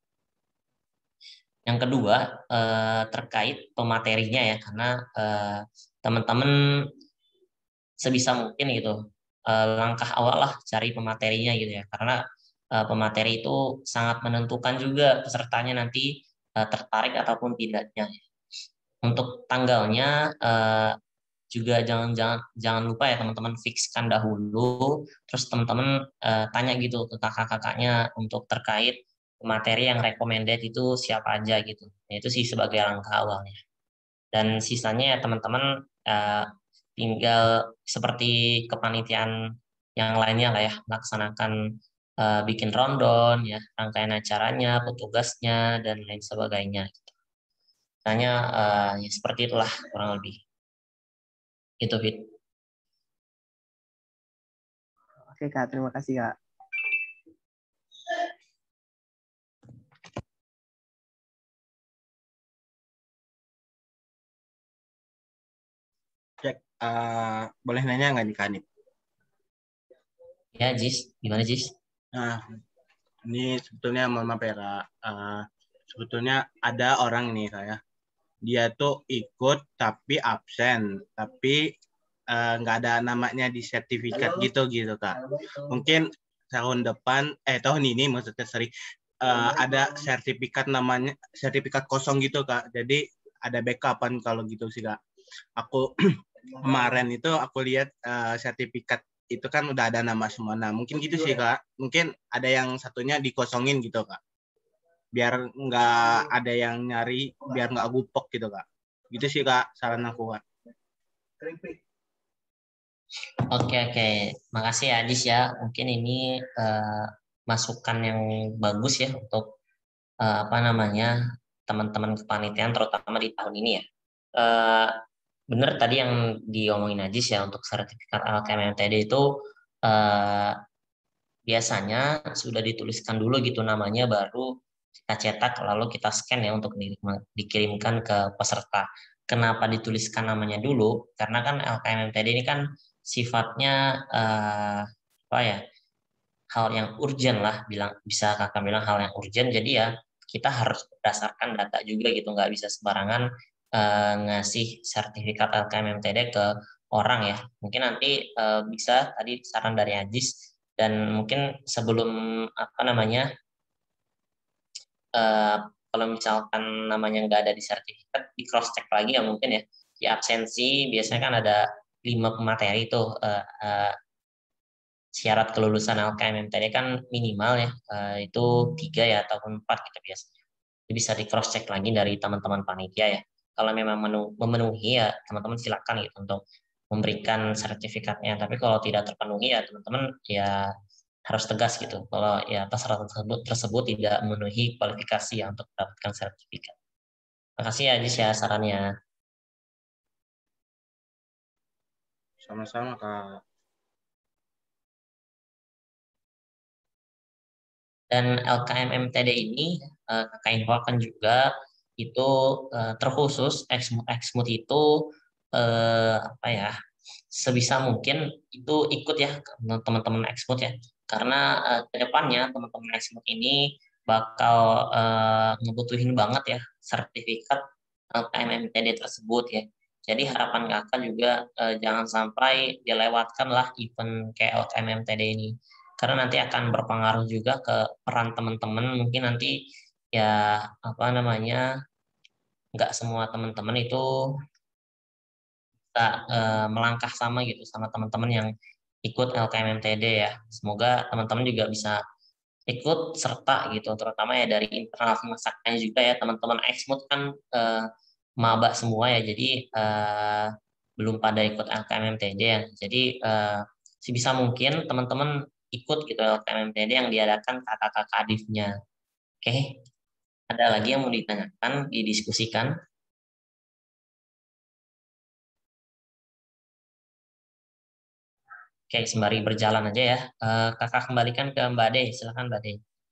yang kedua uh, terkait pematerinya ya karena uh, teman-teman sebisa mungkin gitu uh, langkah awal lah cari pematerinya gitu ya karena uh, pemateri itu sangat menentukan juga pesertanya nanti uh, tertarik ataupun tidaknya. Untuk tanggalnya uh, juga jangan jangan jangan lupa ya teman-teman fikskan dahulu, terus teman-teman uh, tanya gitu ke kakak-kakaknya untuk terkait materi yang recommended itu siapa aja gitu. Nah, itu sih sebagai langkah awalnya. Dan sisanya ya teman-teman uh, tinggal seperti kepanitiaan yang lainnya lah ya, melaksanakan uh, bikin rondon ya, rangkaian acaranya, petugasnya dan lain sebagainya. Misalnya uh, ya seperti itulah kurang lebih. Itu Fit. Oke Kak, terima kasih Kak. Cek, uh, boleh nanya nggak nih Kanip? Ya Jis, gimana Jis? Nah, ini sebetulnya mohon maaf ya, uh, sebetulnya ada orang nih saya, dia tuh ikut tapi absen, tapi nggak uh, ada namanya di sertifikat gitu gitu Kak. Mungkin tahun depan, eh tahun ini maksudnya sorry, uh, ada sertifikat namanya sertifikat kosong gitu Kak. Jadi ada backupan kalau gitu sih Kak. Aku kemarin itu aku lihat uh, sertifikat itu kan udah ada nama semua. Nah mungkin gitu sih Kak. Mungkin ada yang satunya dikosongin gitu Kak. Biar nggak ada yang nyari, biar nggak gupok gitu Kak. Gitu sih Kak saran aku Kak. Oke oke, makasih ya Adis ya. Mungkin ini uh, masukan yang bagus ya untuk uh, apa namanya teman-teman kepanitiaan terutama di tahun ini ya. Uh, bener tadi yang diomongin Adis ya untuk sertifikat L K M M T D itu uh, biasanya sudah dituliskan dulu gitu namanya baru kita cetak lalu kita scan ya untuk di, dikirimkan ke peserta. Kenapa dituliskan namanya dulu? Karena kan L K M M T D ini kan sifatnya uh, apa ya hal yang urgent lah bilang bisa kakak bilang hal yang urgent jadi ya kita harus berdasarkan data juga gitu nggak bisa sembarangan uh, ngasih sertifikat L K M M T D ke orang ya mungkin nanti uh, bisa tadi saran dari Ajis dan mungkin sebelum apa namanya uh, kalau misalkan namanya nggak ada di sertifikat di cross check lagi ya mungkin ya di absensi biasanya kan ada lima pemateri itu uh, uh, syarat kelulusan L K M M T D kan minimal ya uh, itu tiga ya ataupun empat gitu biasanya. Jadi bisa di cross check lagi dari teman-teman panitia ya. Kalau memang memenuhi ya teman-teman silakan gitu untuk memberikan sertifikatnya. Tapi kalau tidak terpenuhi ya teman-teman ya harus tegas gitu kalau ya peserta tersebut tersebut tidak memenuhi kualifikasi ya untuk mendapatkan sertifikat. Terima kasih ya Jis ya sarannya. Sama-sama Kak. Dan L K M M T D ini uh, Kakak infokan juga itu uh, terkhusus Exmood itu uh, apa ya sebisa mungkin itu ikut ya teman-teman Exmood ya karena uh, kedepannya teman-teman Exmood ini bakal uh, ngebutuhin banget ya sertifikat L K M M T D tersebut ya. Jadi harapan Kakak juga uh, jangan sampai dilewatkan lah event kayak L K M M T D ini. Karena nanti akan berpengaruh juga ke peran teman-teman. Mungkin nanti ya apa namanya nggak semua teman-teman itu bisa uh, melangkah sama gitu sama teman-teman yang ikut L K M M T D ya. Semoga teman-teman juga bisa ikut serta gitu, terutama ya dari internal masaknya juga ya teman-teman Exmood kan uh, maba semua ya, jadi uh, belum pada ikut L K M M T D ya. Jadi uh, sebisa mungkin teman-teman ikut gitu L K M M T D yang diadakan kakak-kakak adifnya. Oke, ada lagi yang mau ditanyakan, didiskusikan? Oke, sembari berjalan aja ya. Uh, kakak kembalikan ke Mbak De, silakan Mbak De.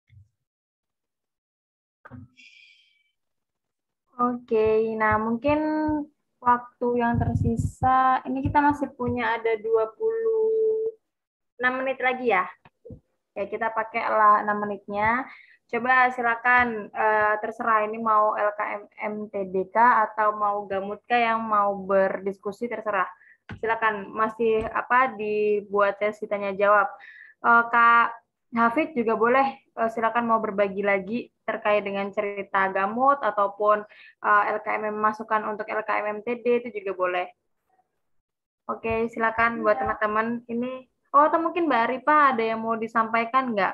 Oke, nah mungkin waktu yang tersisa, ini kita masih punya ada dua puluh enam menit lagi ya. Ya, kita pakailah enam menitnya. Coba silakan uh, terserah ini mau L K M M T D K atau mau Gamut K yang mau berdiskusi terserah. Silakan masih apa dibuat sesi tanya jawab. Uh, Kak Hafid juga boleh uh, silakan mau berbagi lagi terkait dengan cerita Gamut ataupun uh, L K M M masukan untuk L K M M T D itu juga boleh. Oke, silakan buat teman-teman ini. Oh, atau mungkin Mbak Arifa ada yang mau disampaikan nggak?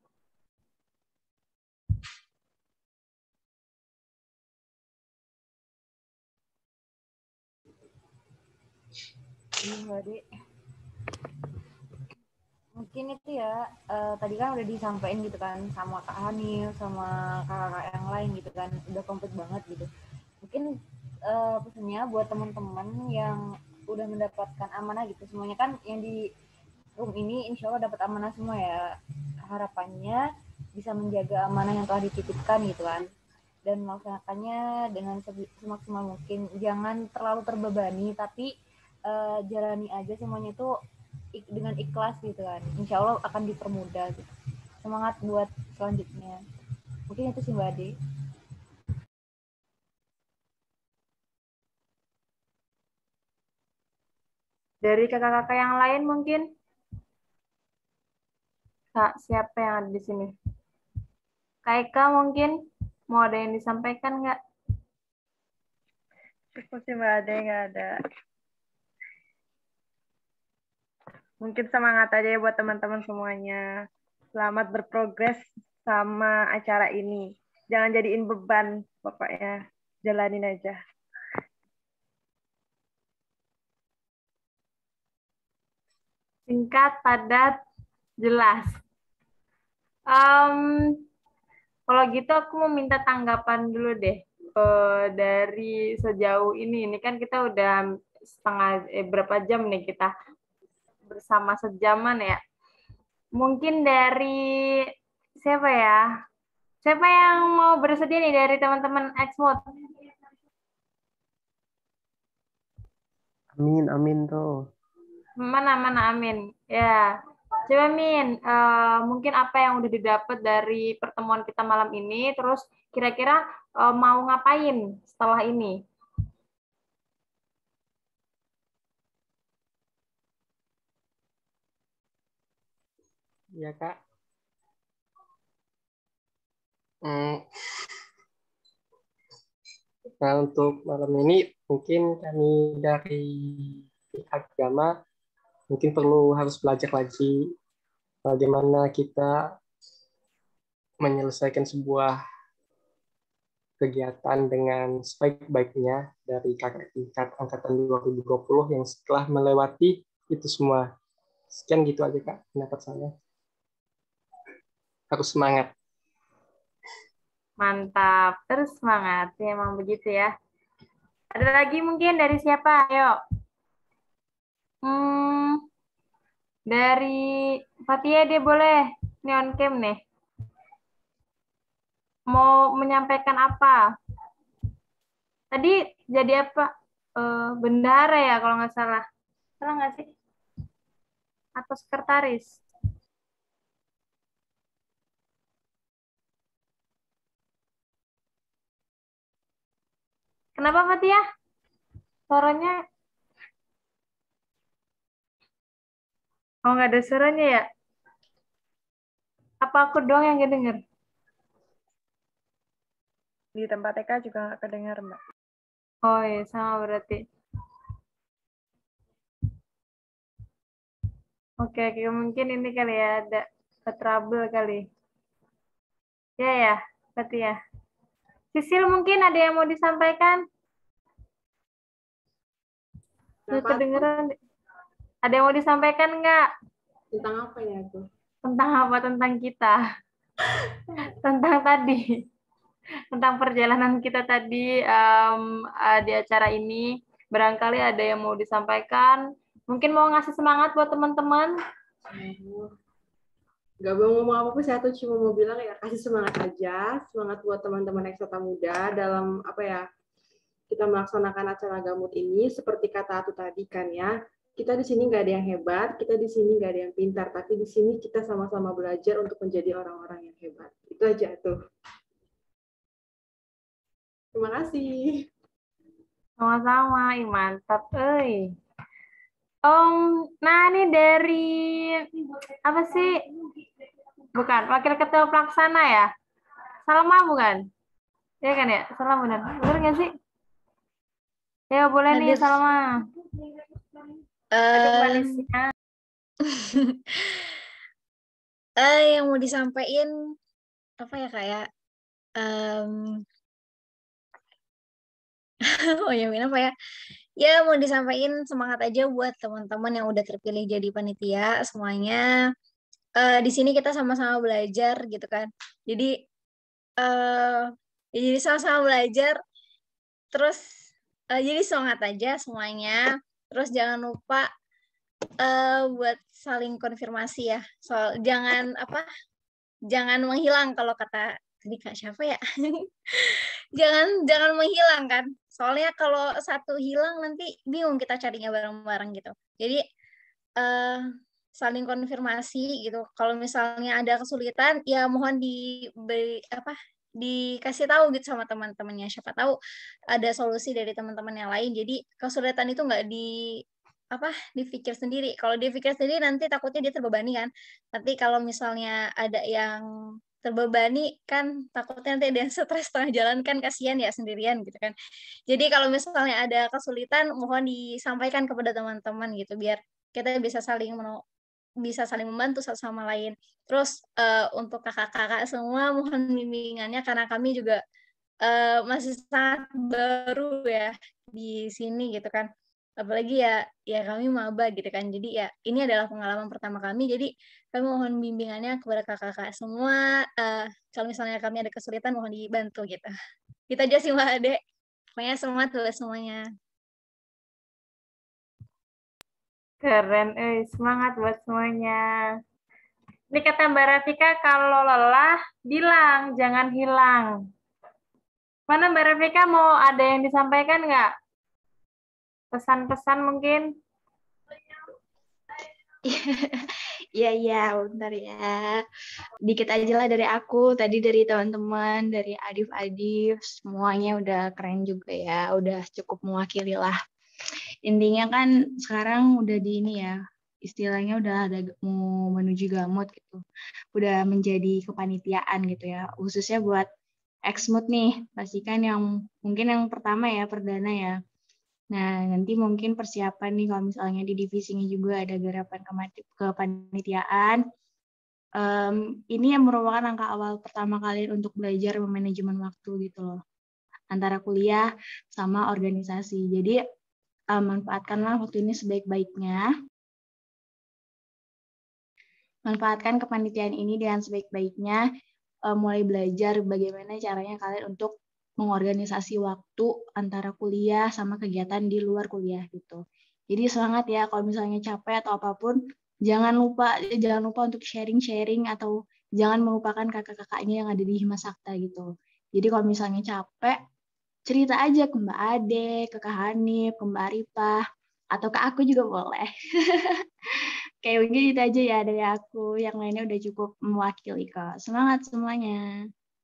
Mungkin itu ya, uh, tadi kan udah disampaikan gitu kan sama Kak Hanil, sama kakak-kakak yang lain gitu kan, udah komplit banget gitu. Mungkin uh, pesannya buat teman-teman yang udah mendapatkan amanah gitu, semuanya kan yang di room ini insya Allah dapat amanah semua ya. Harapannya bisa menjaga amanah yang telah dititipkan gitu kan, dan melaksanakannya dengan semaksimal mungkin. Jangan terlalu terbebani, tapi uh, jalani aja semuanya itu dengan ikhlas gitu kan. Insya Allah akan dipermudah gitu. Semangat buat selanjutnya. Mungkin itu sih Mbak Ade. Dari kakak-kakak yang lain mungkin? Kak, siapa yang ada di sini? Kak Eka mungkin mau ada yang disampaikan nggak? Cukup sih Mbak Ade, nggak ada. Mungkin semangat aja ya buat teman-teman semuanya. Selamat berprogres sama acara ini. Jangan jadiin beban, pokoknya jalanin aja. Singkat, padat, jelas. Um, kalau gitu aku mau minta tanggapan dulu deh uh, dari sejauh ini. Ini kan kita udah setengah eh, berapa jam nih kita bersama sejaman ya. Mungkin dari siapa ya? Siapa yang mau bersedia nih dari teman-teman Exmood? Amin, amin tuh. Mana, mana, amin. Ya, coba Min, uh, mungkin apa yang udah didapat dari pertemuan kita malam ini, terus kira-kira uh, mau ngapain setelah ini? Iya, Kak. Hmm. Nah, untuk malam ini mungkin kami dari pihak agama mungkin perlu harus belajar lagi bagaimana kita menyelesaikan sebuah kegiatan dengan sebaik-baiknya dari kakak tingkat angkatan dua ribu dua puluh yang setelah melewati itu semua. Sekian gitu aja Kak pendapat saya. Harus semangat. Mantap, terus semangat. Ya, emang begitu ya. Ada lagi mungkin dari siapa? Ayo. Hmm, dari Fatia dia boleh. Ini on cam nih. Mau menyampaikan apa? Tadi jadi apa? Eh, bendahara ya kalau nggak salah. Salah nggak sih? Atau sekretaris? Kenapa Fatia? Suaranya oh nggak ada suaranya ya? Apa aku doang yang nggak denger? Di tempat T K juga nggak kedengar, Mbak. Oh iya, sama berarti. Oke, oke, mungkin ini kali ya, ada trouble kali. Ya ya, berarti ya. Sisil mungkin ada yang mau disampaikan? Sudah kedengeran. Ada yang mau disampaikan nggak? Tentang apa ya tuh? Tentang apa? Tentang kita. Tentang tadi. Tentang perjalanan kita tadi um, uh, di acara ini. Barangkali ada yang mau disampaikan. Mungkin mau ngasih semangat buat teman-teman. Gak mau ngomong apa-apa, saya tuh cuma mau bilang ya kasih semangat aja, semangat buat teman-teman Eksata Muda dalam apa ya, kita melaksanakan acara Gamut ini seperti kata Atu tadi kan ya, kita di sini nggak ada yang hebat, kita di sini nggak ada yang pintar, tapi di sini kita sama-sama belajar untuk menjadi orang-orang yang hebat. Itu aja tuh. Terima kasih. Sama-sama, ih, mantap, eh. Om, nah ini dari apa sih? Bukan, Wakil Ketua Pelaksana ya? Salma bukan? Ya kan ya? Salma benar. Benar nggak sih? Ya boleh nih Hadir. Salma. Um, Manisnya. eh, yang mau disampaikan apa ya kayak um, oh ya apa ya ya mau disampaikan semangat aja buat teman-teman yang udah terpilih jadi panitia semuanya. Uh, di sini kita sama-sama belajar gitu kan, jadi uh, ya jadi sama-sama belajar terus uh, jadi semangat aja semuanya, terus jangan lupa uh, buat saling konfirmasi ya, soal jangan apa jangan menghilang kalau kata tadi Kak siapa ya jangan jangan menghilang kan, soalnya kalau satu hilang nanti bingung kita carinya bareng-bareng gitu. Jadi uh, saling konfirmasi gitu. Kalau misalnya ada kesulitan, ya mohon diberi apa dikasih tahu gitu sama teman-temannya. Siapa tahu ada solusi dari teman-teman yang lain. Jadi kesulitan itu nggak di apa dipikir sendiri. Kalau dipikir sendiri nanti takutnya dia terbebani kan. Tapi kalau misalnya ada yang terbebani kan takutnya nanti ada yang stres tengah jalan kan kasihan ya sendirian gitu kan. Jadi kalau misalnya ada kesulitan mohon disampaikan kepada teman-teman gitu biar kita bisa saling menol bisa saling membantu satu sama lain. Terus uh, untuk kakak-kakak semua mohon bimbingannya karena kami juga uh, masih sangat baru ya di sini gitu kan. Apalagi ya ya kami maba gitu kan. Jadi ya ini adalah pengalaman pertama kami. Jadi kami mohon bimbingannya kepada kakak-kakak semua. Uh, kalau misalnya kami ada kesulitan mohon dibantu gitu. Kita aja sih Mbak Ade. Pokoknya semangat buat semuanya. Keren, eh semangat buat semuanya. Ini kata Mbak Rafika, kalau lelah, bilang, jangan hilang. Mana Mbak Rafika mau ada yang disampaikan nggak? Pesan-pesan mungkin? Iya, iya, bentar ya. Dikit aja lah dari aku, tadi dari teman-teman, dari Adif-Adif, semuanya udah keren juga ya, udah cukup mewakili lah. Intinya kan sekarang udah di ini ya, istilahnya udah ada mau menuju Gamut gitu, udah menjadi kepanitiaan gitu ya, khususnya buat Exmut nih, pastikan yang mungkin yang pertama ya, perdana ya. Nah, nanti mungkin persiapan nih kalau misalnya di divisinya juga ada garapan kepanitiaan. Um, ini yang merupakan langkah awal pertama kalian untuk belajar manajemen waktu gitu loh, antara kuliah sama organisasi. Jadi uh, manfaatkanlah waktu ini sebaik-baiknya. Manfaatkan kepanitiaan ini dengan sebaik-baiknya, uh, mulai belajar bagaimana caranya kalian untuk mengorganisasi waktu antara kuliah sama kegiatan di luar kuliah gitu. Jadi semangat ya, kalau misalnya capek atau apapun, jangan lupa jangan lupa untuk sharing-sharing atau jangan melupakan kakak-kakaknya yang ada di Hima Sakta gitu. Jadi kalau misalnya capek, cerita aja ke Mbak Ade, ke Kak Hanif, ke Mbak Arifah, atau ke aku juga boleh. Kayak mungkin itu aja ya dari aku, yang lainnya udah cukup mewakili kok. Semangat semuanya.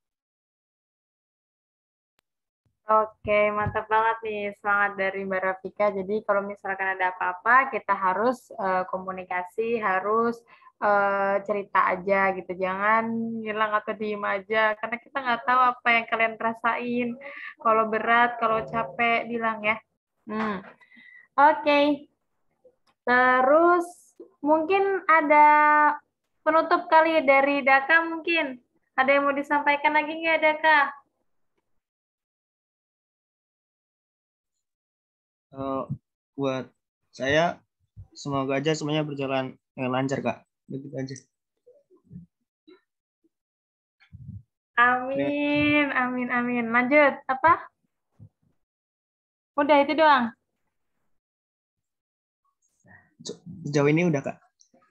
Oke, mantap banget nih semangat dari Mbak Rafika. Jadi kalau misalkan ada apa-apa, kita harus uh, komunikasi, harus uh, cerita aja gitu. Jangan hilang atau diem aja, karena kita nggak tahu apa yang kalian rasain. Kalau berat, kalau capek, bilang ya. Hmm. Oke. Terus mungkin ada penutup kali dari Daka mungkin. Ada yang mau disampaikan lagi nggak, Daka? Uh, buat saya semoga aja semuanya berjalan dengan lancar Kak. Begitu aja. Amin, amin, amin. Lanjut apa? Udah itu doang. Sejauh ini udah Kak.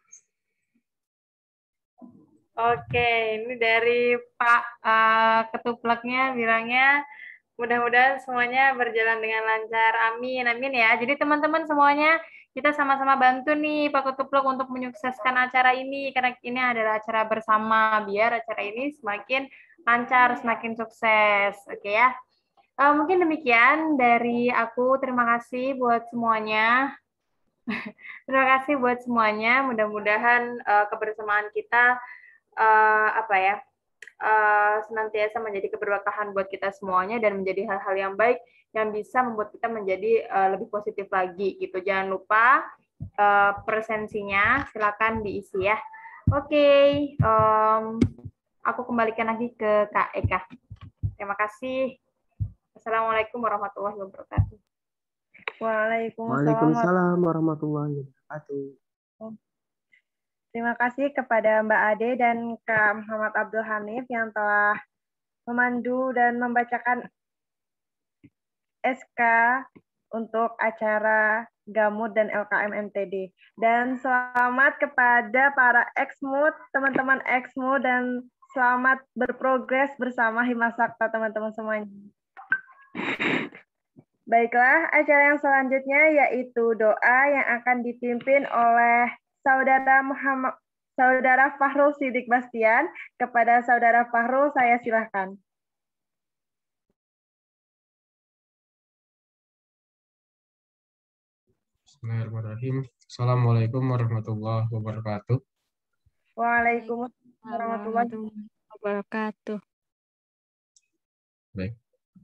Oke, ini dari Pak uh, Ketuplaknya bilangnya mudah-mudahan semuanya berjalan dengan lancar. Amin, amin ya. Jadi teman-teman semuanya kita sama-sama bantu nih Pak Ketuplak untuk menyukseskan acara ini karena ini adalah acara bersama biar acara ini semakin lancar, semakin sukses. Oke ya. Uh, mungkin demikian dari aku. Terima kasih buat semuanya. Terima kasih buat semuanya. Mudah-mudahan uh, kebersamaan kita uh, apa ya? Uh, senantiasa menjadi keberkahan buat kita semuanya dan menjadi hal-hal yang baik yang bisa membuat kita menjadi uh, lebih positif lagi gitu. Jangan lupa uh, presensinya silakan diisi ya. Oke, okay. um, aku kembalikan lagi ke Kak Eka. Terima kasih. Assalamualaikum warahmatullahi wabarakatuh. Waalaikumsalam warahmatullahi wabarakatuh. Terima kasih kepada Mbak Ade dan Kak Muhammad Abdul Hanif yang telah memandu dan membacakan S K untuk acara Gamut dan L K M M T D. Dan selamat kepada para Exmut, teman-teman Exmut, dan selamat berprogres bersama Hima Sakta teman-teman semuanya. Baiklah, acara yang selanjutnya yaitu doa yang akan dipimpin oleh Saudara Muhammad, Saudara Fahrul Sidik Bastian. Kepada Saudara Fahrul, saya silahkan. Bismillahirrahmanirrahim. Assalamualaikum warahmatullahi wabarakatuh. Waalaikumsalam warahmatullahi wabarakatuh. Baik.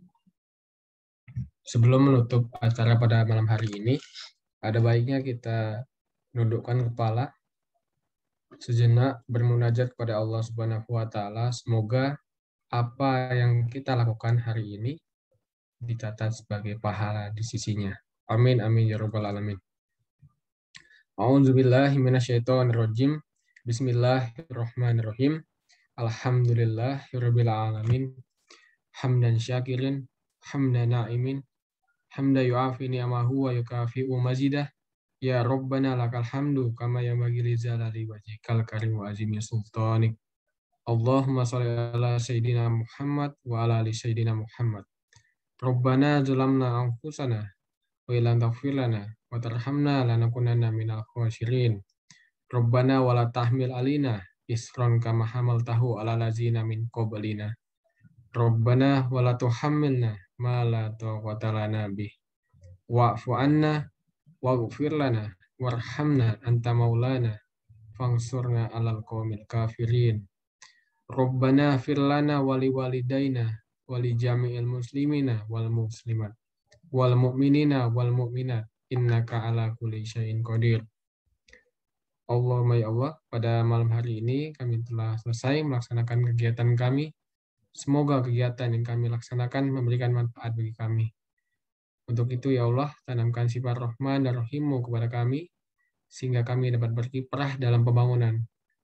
Sebelum menutup acara pada malam hari ini, ada baiknya kita menundukkan kepala sejenak bermunajat kepada Allah Subhanahu wa taala. Semoga apa yang kita lakukan hari ini dicatat sebagai pahala di sisinya. Amin amin ya rabbal alamin. A'udzubillahi minasyaitonirrajim. Bismillahirrahmanirrahim. Alhamdulillahirabbil alamin. Hamdan syakirin, hamdan na'imin, hamda yu'afi ni'amahu wa yukafi'u mazidah. Ya Rabbana lakal hamdu kama yanbaghi li jalali wajhikal karim wa azimi sultanik. Allahumma shalli ala sayyidina Muhammad wa ala ali sayyidina Muhammad. Rabbana zalamna anfusana wa illam taghfir lana wa tarhamna lanakunanna minal khasirin. Rabbana wa la tahmil alina isran kama hamaltahu ala lazina min qablina. Rabbana wa la tuhammilna ma la taqata lana bih. Wa'fu anna waghfir lana warhamna anta maulana fangsurna 'alal qaumil kafirin. Rabbana fir lana wa li walidaina wa li jami'il muslimina wal muslimat wal mu'minina wal mu'minat innaka 'ala kulli syai'in qadir. Allahumma ya Allah, pada malam hari ini kami telah selesai melaksanakan kegiatan kami. Semoga kegiatan yang kami laksanakan memberikan manfaat bagi kami. Untuk itu ya Allah, tanamkan sifat Rahman dan Rahim-Mu kepada kami, sehingga kami dapat berkiprah dalam pembangunan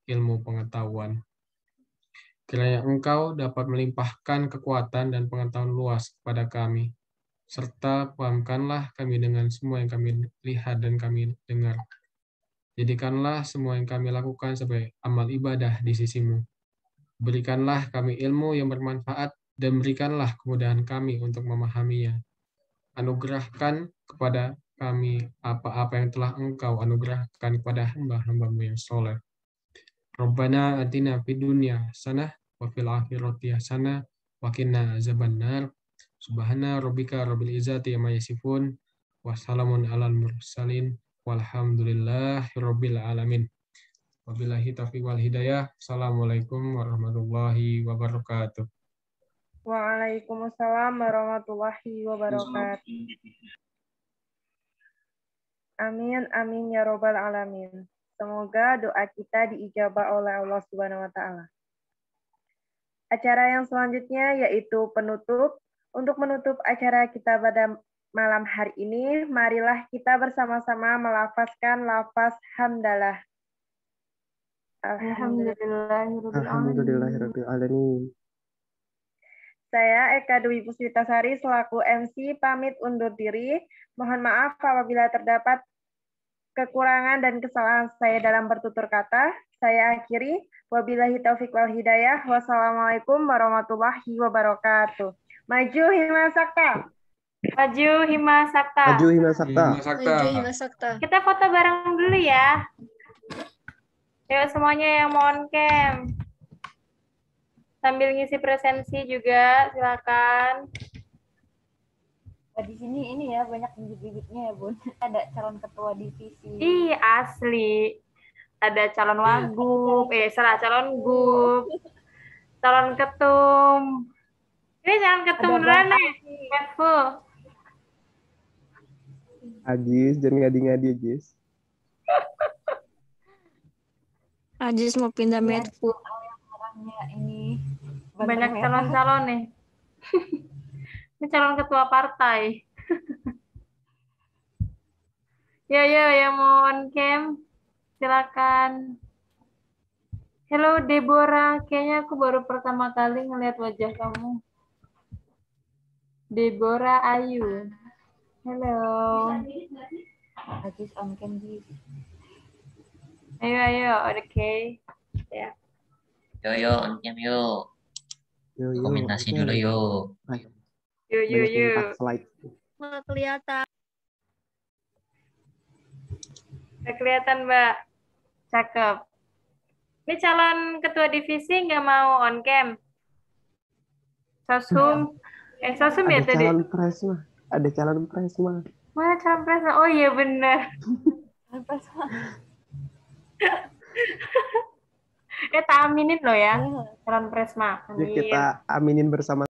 ilmu pengetahuan. Kiranya Engkau dapat melimpahkan kekuatan dan pengetahuan luas kepada kami, serta pahamkanlah kami dengan semua yang kami lihat dan kami dengar. Jadikanlah semua yang kami lakukan sebagai amal ibadah di sisimu. Berikanlah kami ilmu yang bermanfaat dan berikanlah kemudahan kami untuk memahaminya. Anugerahkan kepada kami apa-apa yang telah Engkau anugerahkan kepada hamba-hambamu yang soleh. Rabbana atina fid dunya hasanah wa fil akhirati hasanah wa qina azabannar. Subhana rabbika rabbil izzati amma yasifun wa salamun alal mursalin walhamdulillahi rabbil alamin. Wabillahi taufiq wal hidayah. Assalamualaikum warahmatullahi wabarakatuh. Waalaikumsalam warahmatullahi wabarakatuh. Amin, amin ya robbal alamin. Semoga doa kita diijabah oleh Allah Subhanahu wa taala. Acara yang selanjutnya yaitu penutup. Untuk menutup acara kita pada malam hari ini, marilah kita bersama-sama melafazkan lafaz hamdalah. Alhamdulillahirabbil alamin. Saya Eka Dwi Puspitasari selaku M C pamit undur diri. Mohon maaf apabila terdapat kekurangan dan kesalahan saya dalam bertutur kata. Saya akhiri. Wabillahi taufiq wal hidayah. Wassalamualaikum warahmatullahi wabarakatuh. Maju Hima Sakta. Maju Hima Sakta. Maju Hima Sakta. Maju Hima Sakta. Kita foto bareng dulu ya. Yuk semuanya yang mau on cam. Sambil ngisi presensi juga, silakan. Oh, di sini ini ya banyak bibit-bibitnya ya Bun. Ada calon ketua divisi. Ih asli. Ada calon wagub, eh salah calon gub, calon ketum. Ini calon ketum beneran nih. Careful. Ajis, jangan ngadi-ngadi Ajis. Ajis mau pindah medku. Orangnya ini banyak calon-calon nih. Ini calon ketua partai. Ya, ya, yang mau on cam, silakan. Hello Deborah, kayaknya aku baru pertama kali ngeliat wajah kamu. Deborah Ayu. Hello. Ajis on cam di. Ayo, ayo, oke. Okay. Ya. Yo, yo, on cam yuk. Yo, yo, Komentasi okay. dulu yuk. Yuk, yuk, yuk. Nggak kelihatan. Nggak kelihatan, Mbak. Cakep. Ini calon ketua divisi nggak mau on cam. Sosum. Eh, sosum ya ada tadi? calon presma. Ada calon presma. Mana calon presma? Oh iya benar. Calon presma. Eh, tak aminin loh ya. Calon presma. Yuk kita aminin bersama.